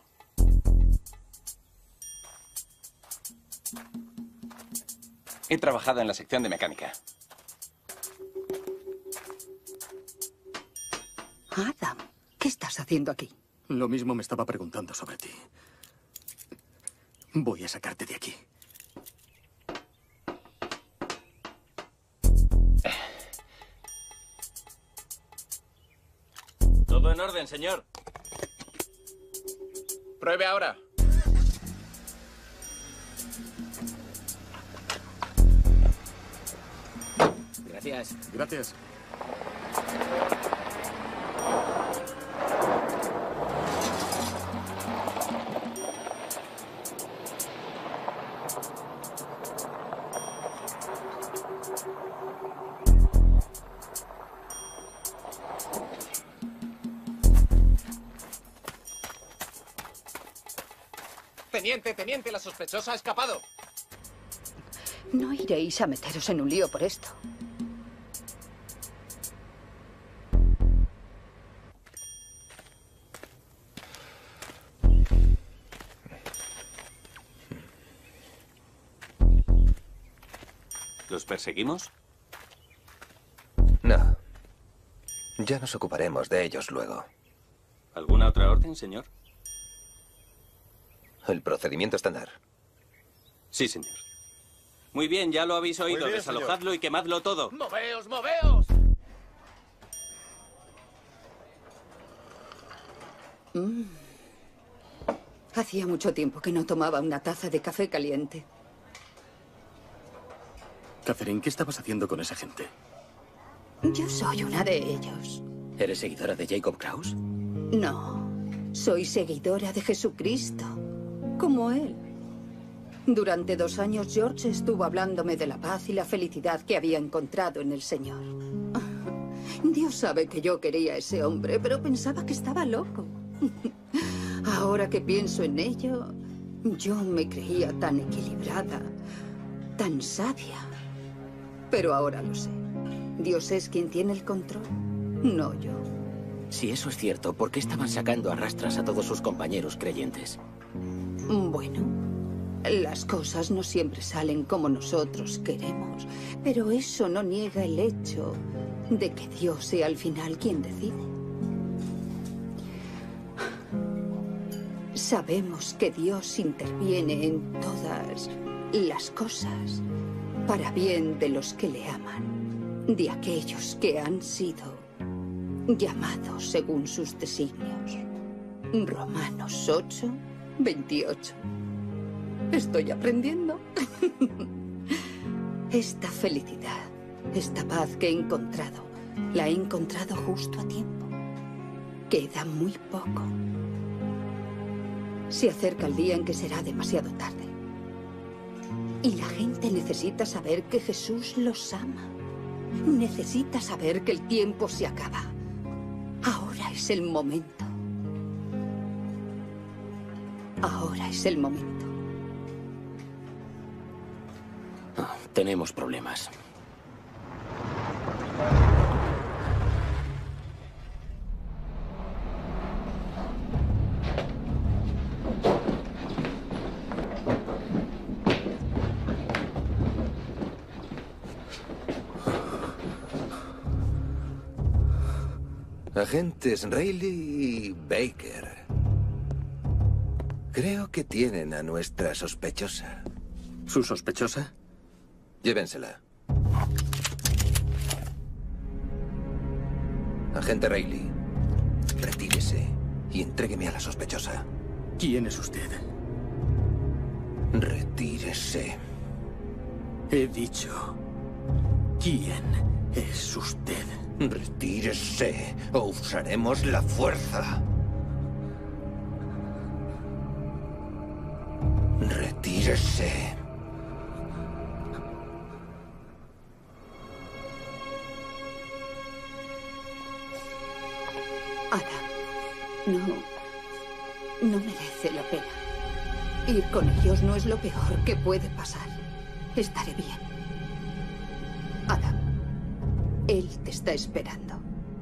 He trabajado en la sección de mecánica.
Adam, ¿qué estás haciendo aquí?
Lo mismo me estaba preguntando sobre ti. Voy a sacarte de aquí.
Todo en orden, señor.
Pruebe ahora.
Gracias.
Gracias.
Teniente, la sospechosa ha escapado.
No iréis a meteros en un lío por esto.
¿Los perseguimos?
No. Ya nos ocuparemos de ellos luego.
¿Alguna otra orden, señor?
El procedimiento estándar.
Sí, señor. Muy bien, ya lo habéis oído.
bien,
Desalojadlo
señor.
y quemadlo todo.
¡Moveos, moveos!
Hacía mucho tiempo que no tomaba una taza de café caliente.
Catherine, ¿qué estabas haciendo con esa gente?
Yo soy una de ellos.
¿Eres seguidora de Jacob Kraus?
No, soy seguidora de Jesucristo, como él. Durante 2 años George estuvo hablándome de la paz y la felicidad que había encontrado en el Señor. Dios sabe que yo quería a ese hombre, pero pensaba que estaba loco. Ahora que pienso en ello, yo me creía tan equilibrada, tan sabia. Pero ahora lo sé. Dios es quien tiene el control, no yo.
Si eso es cierto, ¿por qué estaban sacando a rastras a todos sus compañeros creyentes?
Bueno, las cosas no siempre salen como nosotros queremos, pero eso no niega el hecho de que Dios sea al final quien decide. Sabemos que Dios interviene en todas las cosas para bien de los que le aman, de aquellos que han sido llamados según sus designios. Romanos 8, 28. Estoy aprendiendo. Esta felicidad, esta paz que he encontrado, la he encontrado justo a tiempo. Queda muy poco. Se acerca el día en que será demasiado tarde. Y la gente necesita saber que Jesús los ama. Necesita saber que el tiempo se acaba. Ahora es el momento. Ahora es el momento.
Tenemos problemas.
Agentes Reilly y Baker. Creo que tienen a nuestra sospechosa.
¿Su sospechosa?
Llévensela. Agente Reilly, retírese y entrégueme a la sospechosa.
¿Quién es usted?
Retírese.
He dicho, ¿quién es usted?
Retírese o usaremos la fuerza. Retírese.
Adam, no merece la pena. Ir con ellos no es lo peor que puede pasar. Estaré bien. Adam, él te está esperando.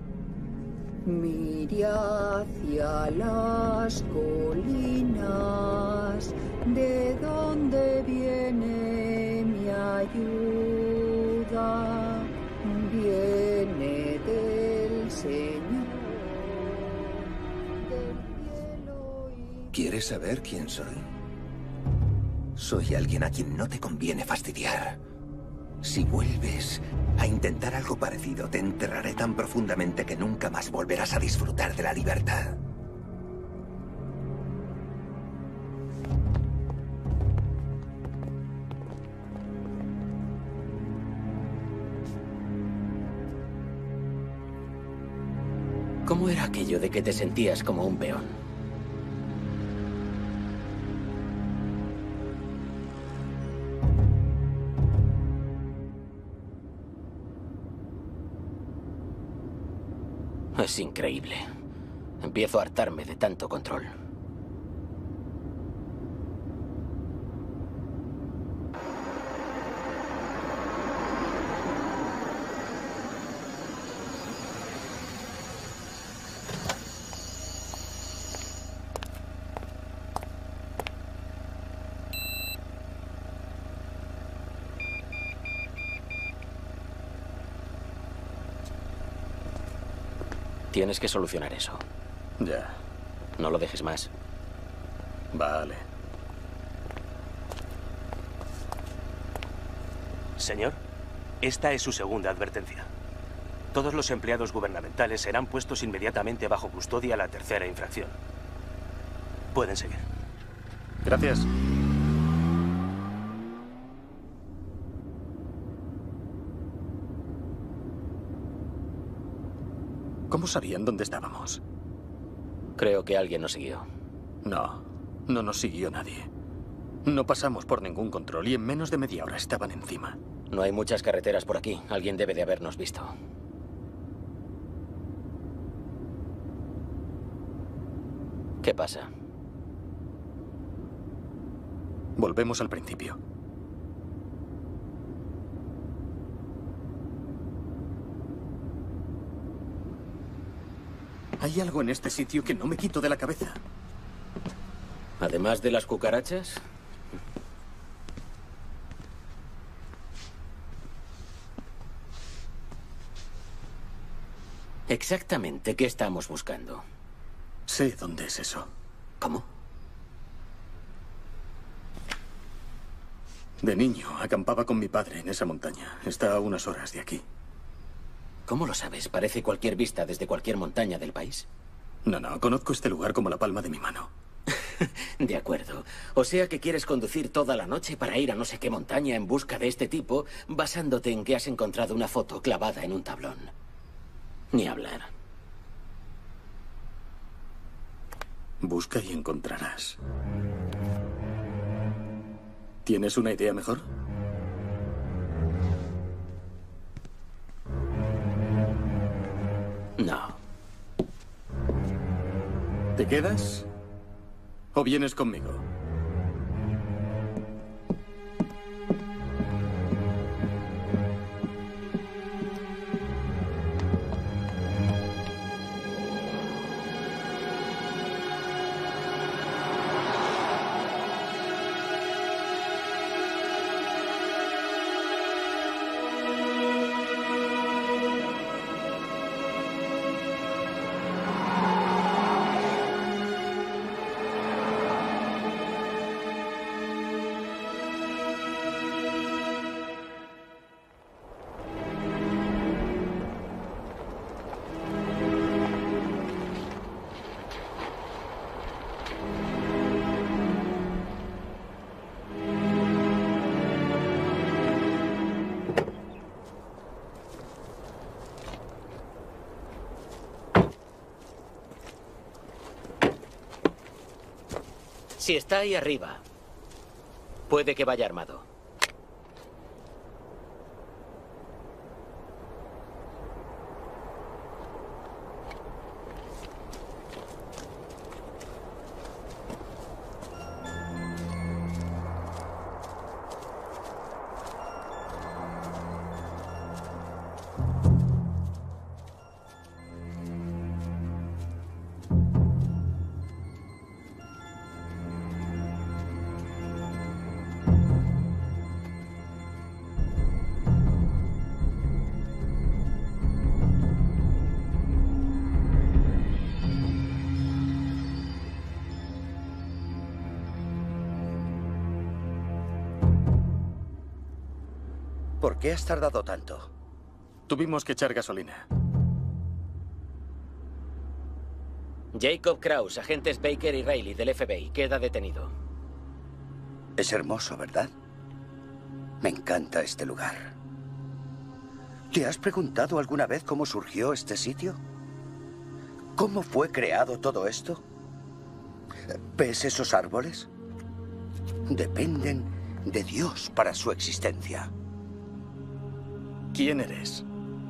Mire hacia las colinas, de donde viene mi ayuda. Viene del Señor.
¿Quieres saber quién soy? Soy alguien a quien no te conviene fastidiar. Si vuelves a intentar algo parecido, te enterraré tan profundamente que nunca más volverás a disfrutar de la libertad.
¿Cómo era aquello de que te sentías como un peón? Es increíble. Empiezo a hartarme de tanto control. Tienes que solucionar eso.
Ya.
No lo dejes más.
Vale.
Señor, esta es su segunda advertencia. Todos los empleados gubernamentales serán puestos inmediatamente bajo custodia a la tercera infracción. Pueden seguir.
Gracias. ¿Cómo sabían dónde estábamos?
Creo que alguien nos siguió.
No, no nos siguió nadie. No pasamos por ningún control y en menos de media hora estaban encima.
No hay muchas carreteras por aquí. Alguien debe de habernos visto. ¿Qué pasa?
Volvemos al principio. Hay algo en este sitio que no me quito de la cabeza.
Además de las cucarachas. Exactamente, ¿qué estamos buscando?
Sé dónde es eso.
¿Cómo?
De niño, acampaba con mi padre en esa montaña. Está a unas horas de aquí.
¿Cómo lo sabes? Parece cualquier vista desde cualquier montaña del país.
No, conozco este lugar como la palma de mi mano.
De acuerdo. O sea que quieres conducir toda la noche para ir a no sé qué montaña en busca de este tipo, basándote en que has encontrado una foto clavada en un tablón. Ni hablar.
Busca y encontrarás. ¿Tienes una idea mejor?
No.
¿Te quedas? ¿O vienes conmigo?
Si está ahí arriba, puede que vaya armado.
¿Por qué has tardado tanto?
Tuvimos que echar gasolina.
Jacob Kraus, agentes Baker y Riley del FBI, queda detenido.
Es hermoso, ¿verdad? Me encanta este lugar. ¿Te has preguntado alguna vez cómo surgió este sitio? ¿Cómo fue creado todo esto? ¿Ves esos árboles? Dependen de Dios para su existencia.
¿Quién eres?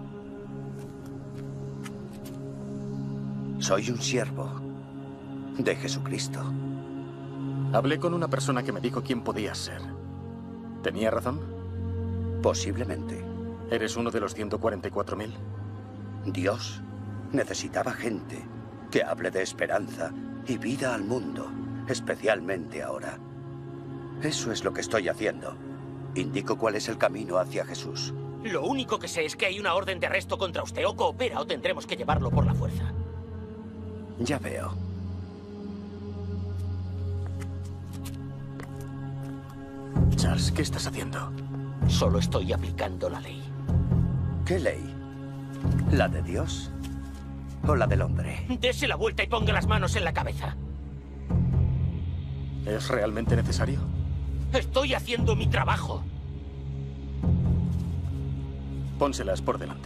Soy un siervo de Jesucristo.
Hablé con una persona que me dijo quién podías ser. ¿Tenía razón?
Posiblemente.
¿Eres uno de los 144.000?
Dios necesitaba gente que hable de esperanza y vida al mundo, especialmente ahora. Eso es lo que estoy haciendo. Indico cuál es el camino hacia Jesús.
Lo único que sé es que hay una orden de arresto contra usted. O coopera o tendremos que llevarlo por la fuerza.
Ya veo.
Charles, ¿qué estás haciendo?
Solo estoy aplicando la ley.
¿Qué ley? ¿La de Dios o la del hombre?
Dese la vuelta y ponga las manos en la cabeza.
¿Es realmente necesario?
Estoy haciendo mi trabajo.
Pónselas por delante.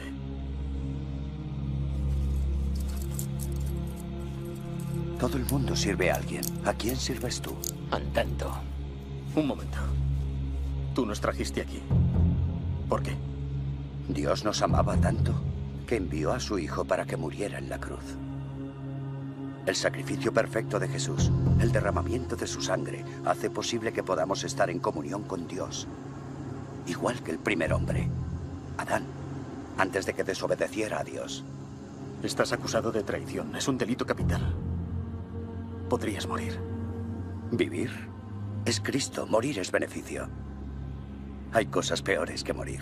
Todo el mundo sirve a alguien. ¿A quién sirves tú?
Andando.
Un momento. Tú nos trajiste aquí. ¿Por qué?
Dios nos amaba tanto que envió a su Hijo para que muriera en la cruz. El sacrificio perfecto de Jesús, el derramamiento de su sangre, hace posible que podamos estar en comunión con Dios. Igual que el primer hombre, Adán, antes de que desobedeciera a Dios.
Estás acusado de traición. Es un delito capital. Podrías morir.
Vivir es Cristo, morir es beneficio. Hay cosas peores que morir.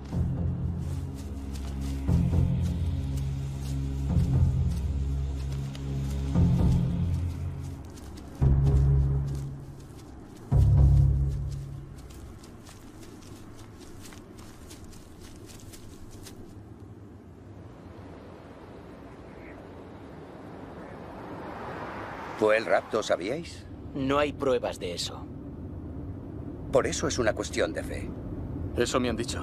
¿Fue el rapto, sabíais?
No hay pruebas de eso.
Por eso es una cuestión de fe.
Eso me han dicho.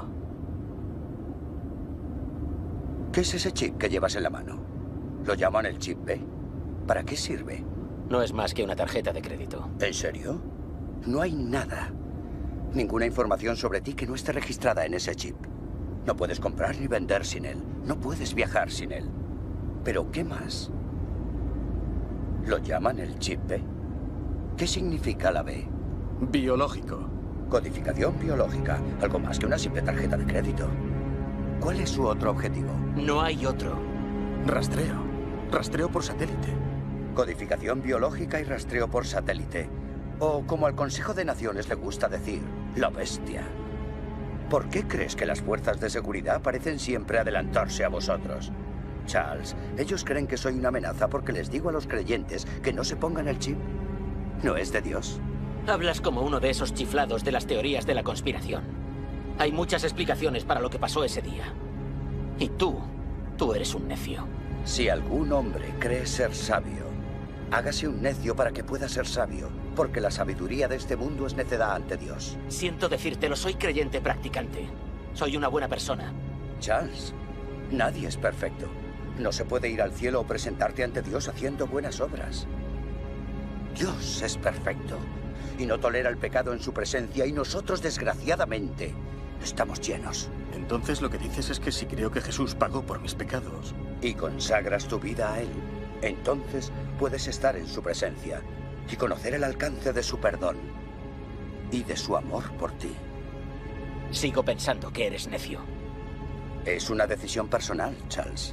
¿Qué es ese chip que llevas en la mano? ¿Lo llaman el chip B? ¿Para qué sirve?
No es más que una tarjeta de crédito.
¿En serio? No hay nada. Ninguna información sobre ti que no esté registrada en ese chip. No puedes comprar ni vender sin él. No puedes viajar sin él. ¿Pero qué más? ¿Lo llaman el chip B? ¿Qué significa la B?
Biológico.
Codificación biológica. Algo más que una simple tarjeta de crédito. ¿Cuál es su otro objetivo?
No hay otro.
Rastreo. Rastreo por satélite.
Codificación biológica y rastreo por satélite. O, como al Consejo de Naciones le gusta decir, la bestia. ¿Por qué crees que las fuerzas de seguridad parecen siempre adelantarse a vosotros? Charles, ellos creen que soy una amenaza porque les digo a los creyentes que no se pongan el chip. ¿No es de Dios?
Hablas como uno de esos chiflados de las teorías de la conspiración. Hay muchas explicaciones para lo que pasó ese día. Y tú eres un necio.
Si algún hombre cree ser sabio, hágase un necio para que pueda ser sabio, porque la sabiduría de este mundo es necedad ante Dios.
Siento decírtelo, soy creyente practicante. Soy una buena persona.
Charles, nadie es perfecto. No se puede ir al cielo o presentarte ante Dios haciendo buenas obras. Dios es perfecto y no tolera el pecado en su presencia, y nosotros, desgraciadamente, estamos llenos.
Entonces lo que dices es que si creo que Jesús pagó por mis pecados
y consagras tu vida a Él, entonces puedes estar en su presencia y conocer el alcance de su perdón y de su amor por ti.
Sigo pensando que eres necio.
Es una decisión personal, Charles.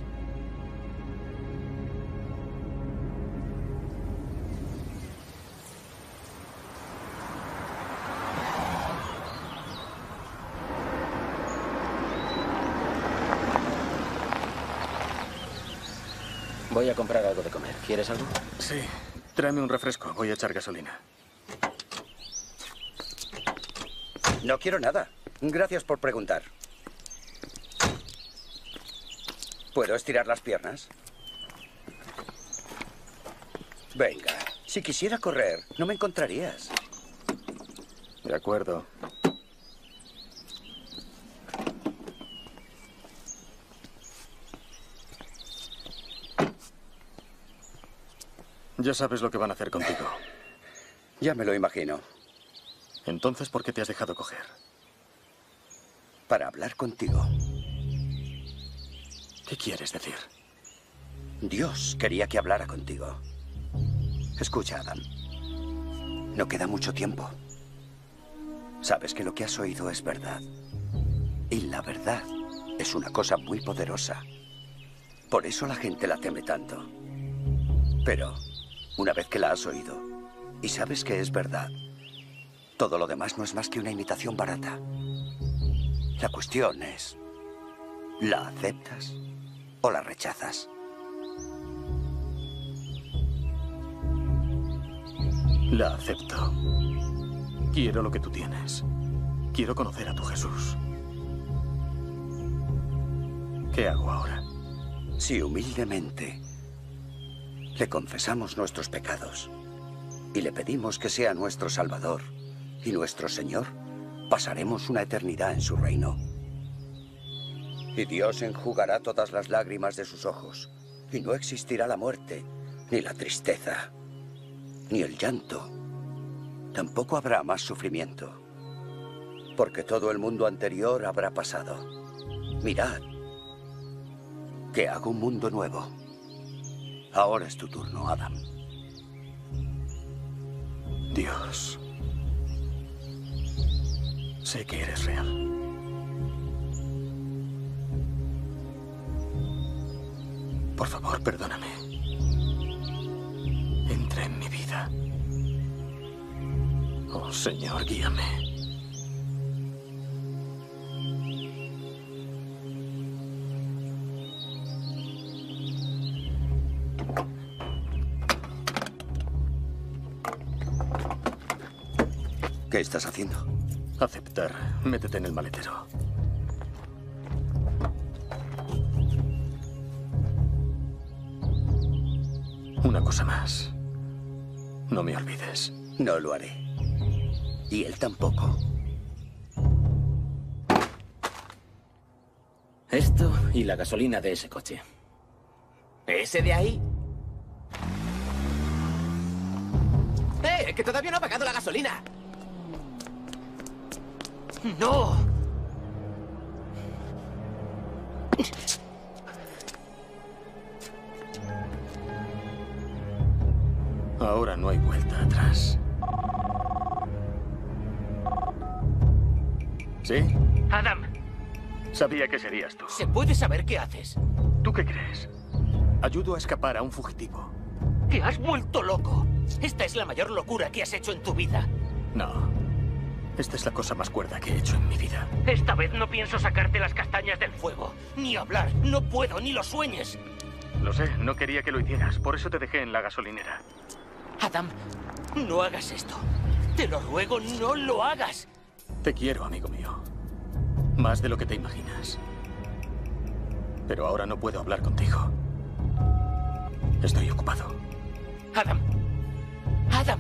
Voy a comprar algo de comer. ¿Quieres algo?
Sí. Tráeme un refresco. Voy a echar gasolina.
No quiero nada. Gracias por preguntar. ¿Puedo estirar las piernas? Venga. Si quisiera correr, no me encontrarías.
De acuerdo. Ya sabes lo que van a hacer contigo.
Ya me lo imagino.
Entonces, ¿por qué te has dejado coger?
Para hablar contigo.
¿Qué quieres decir?
Dios quería que hablara contigo. Escucha, Adam. No queda mucho tiempo. Sabes que lo que has oído es verdad. Y la verdad es una cosa muy poderosa. Por eso la gente la teme tanto. Pero una vez que la has oído y sabes que es verdad, todo lo demás no es más que una imitación barata. La cuestión es, ¿la aceptas o la rechazas?
La acepto. Quiero lo que tú tienes. Quiero conocer a tu Jesús. ¿Qué hago ahora?
Si humildemente le confesamos nuestros pecados y le pedimos que sea nuestro Salvador y nuestro Señor, pasaremos una eternidad en su reino. Y Dios enjugará todas las lágrimas de sus ojos, y no existirá la muerte, ni la tristeza, ni el llanto. Tampoco habrá más sufrimiento, porque todo el mundo anterior habrá pasado. Mirad, que hago un mundo nuevo. Ahora es tu turno, Adam.
Dios, sé que eres real. Por favor, perdóname. Entra en mi vida. Oh, Señor, guíame.
¿Qué estás haciendo?
Aceptar. Métete en el maletero. Una cosa más. No me olvides.
No lo haré. Y él tampoco.
Esto y la gasolina de ese coche. ¿Ese de ahí?
¡Que todavía no ha pagado la gasolina!
¡No!
Ahora no hay vuelta atrás. ¿Sí?
Adam.
Sabía que serías tú.
¿Se puede saber qué haces?
¿Tú qué crees? Ayudo a escapar a un fugitivo.
¡Te has vuelto loco! Esta es la mayor locura que has hecho en tu vida.
No. Esta es la cosa más cuerda que he hecho en mi vida.
Esta vez no pienso sacarte las castañas del fuego. Ni hablar. No puedo, ni lo sueñes.
Lo sé, no quería que lo hicieras. Por eso te dejé en la gasolinera.
Adam, no hagas esto. Te lo ruego, no lo hagas.
Te quiero, amigo mío. Más de lo que te imaginas. Pero ahora no puedo hablar contigo. Estoy ocupado.
Adam. Adam.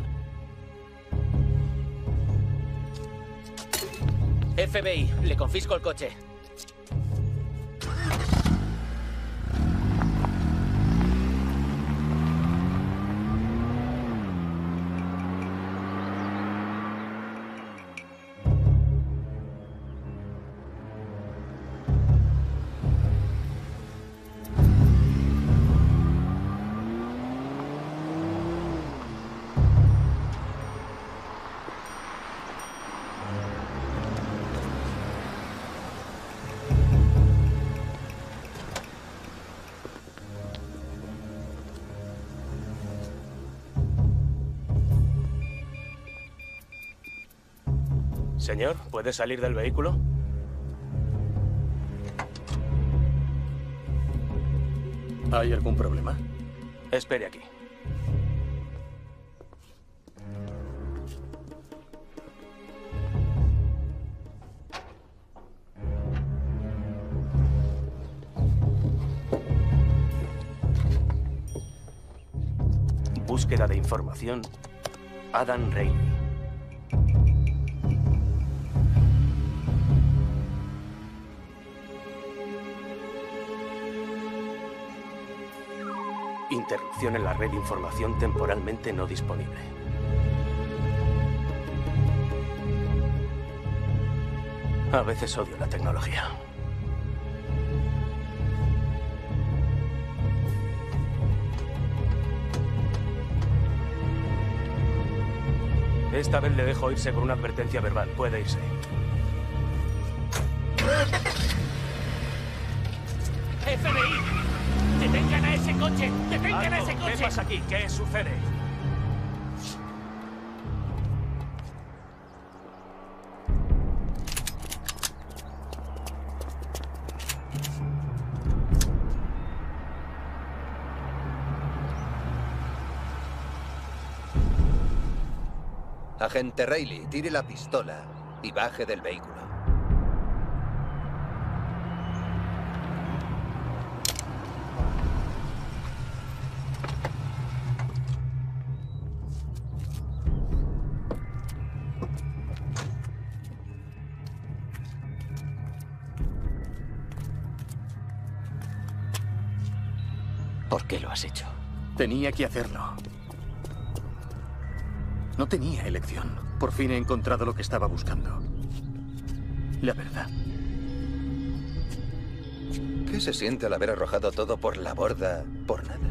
FBI, le confisco el coche.
Señor, ¿puede salir del vehículo?
¿Hay algún problema?
Espere aquí. Búsqueda de información. Adam Reilly. Interrupción en la red de información temporalmente no disponible. A veces odio la tecnología. Esta vez le dejo irse con una advertencia verbal. Puede irse.
¡FBI! ¡Detengan a ese coche! ¡Detengan a ese coche!
¿Qué pasa aquí? ¿Qué sucede?
Agente Reilly, tire la pistola y baje del vehículo.
¿Por qué lo has hecho?
Tenía que hacerlo. No tenía elección. Por fin he encontrado lo que estaba buscando. La verdad.
¿Qué se siente al haber arrojado todo por la borda por nada?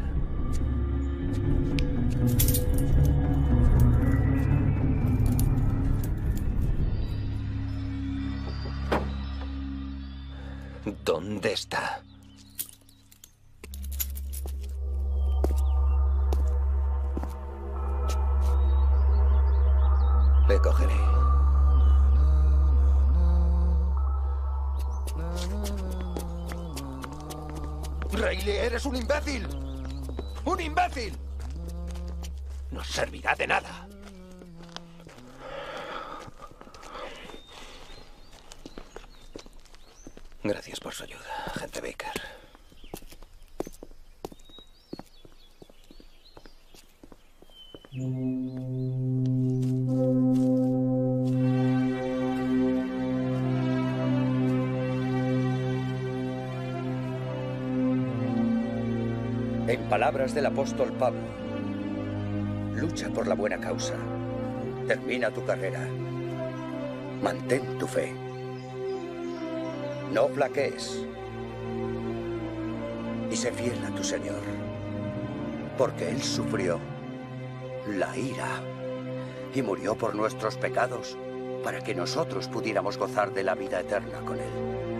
¿Dónde está? Le cogeré. Reilly, eres un imbécil. ¡Un imbécil! No servirá de nada. Gracias por su ayuda, agente Baker.
En palabras del apóstol Pablo, lucha por la buena causa, termina tu carrera, mantén tu fe, no flaquees y sé fiel a tu Señor, porque Él sufrió la ira y murió por nuestros pecados para que nosotros pudiéramos gozar de la vida eterna con Él.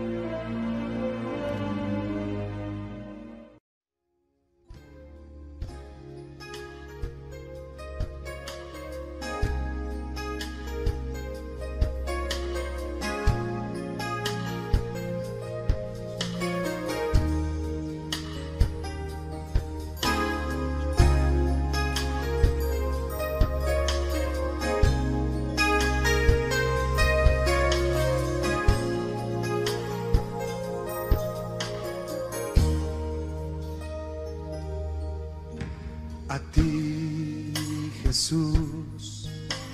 A ti, Jesús,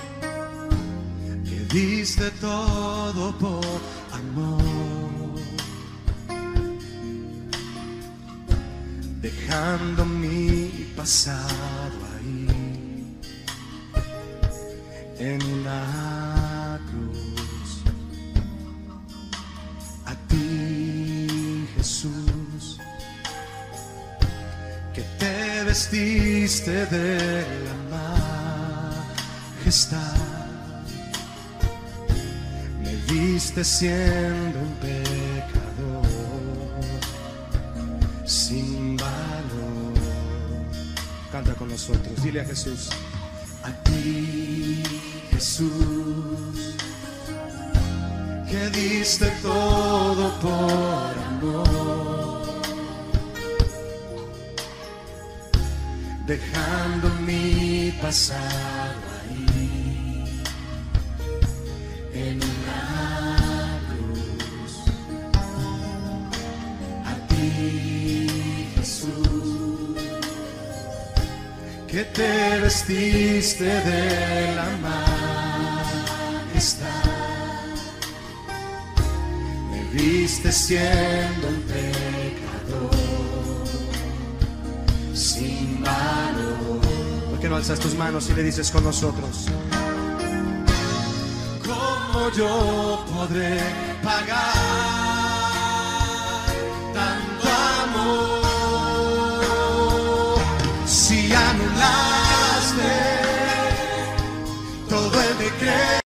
que diste todo por amor, dejando mi pasado ahí en la cruz. A ti, Jesús, que te vestiste de la majestad, me viste siendo un pecador sin valor. Canta con nosotros, dile a Jesús. A ti, Jesús, que diste todo por amor, dejando mi pasado ahí en una cruz. A ti, Jesús, que te vestiste de la majestad, me viste siendo un pecador sin valor. ¿Por qué no alzas tus manos y le dices con nosotros? ¿Cómo yo podré pagar tanto amor si anular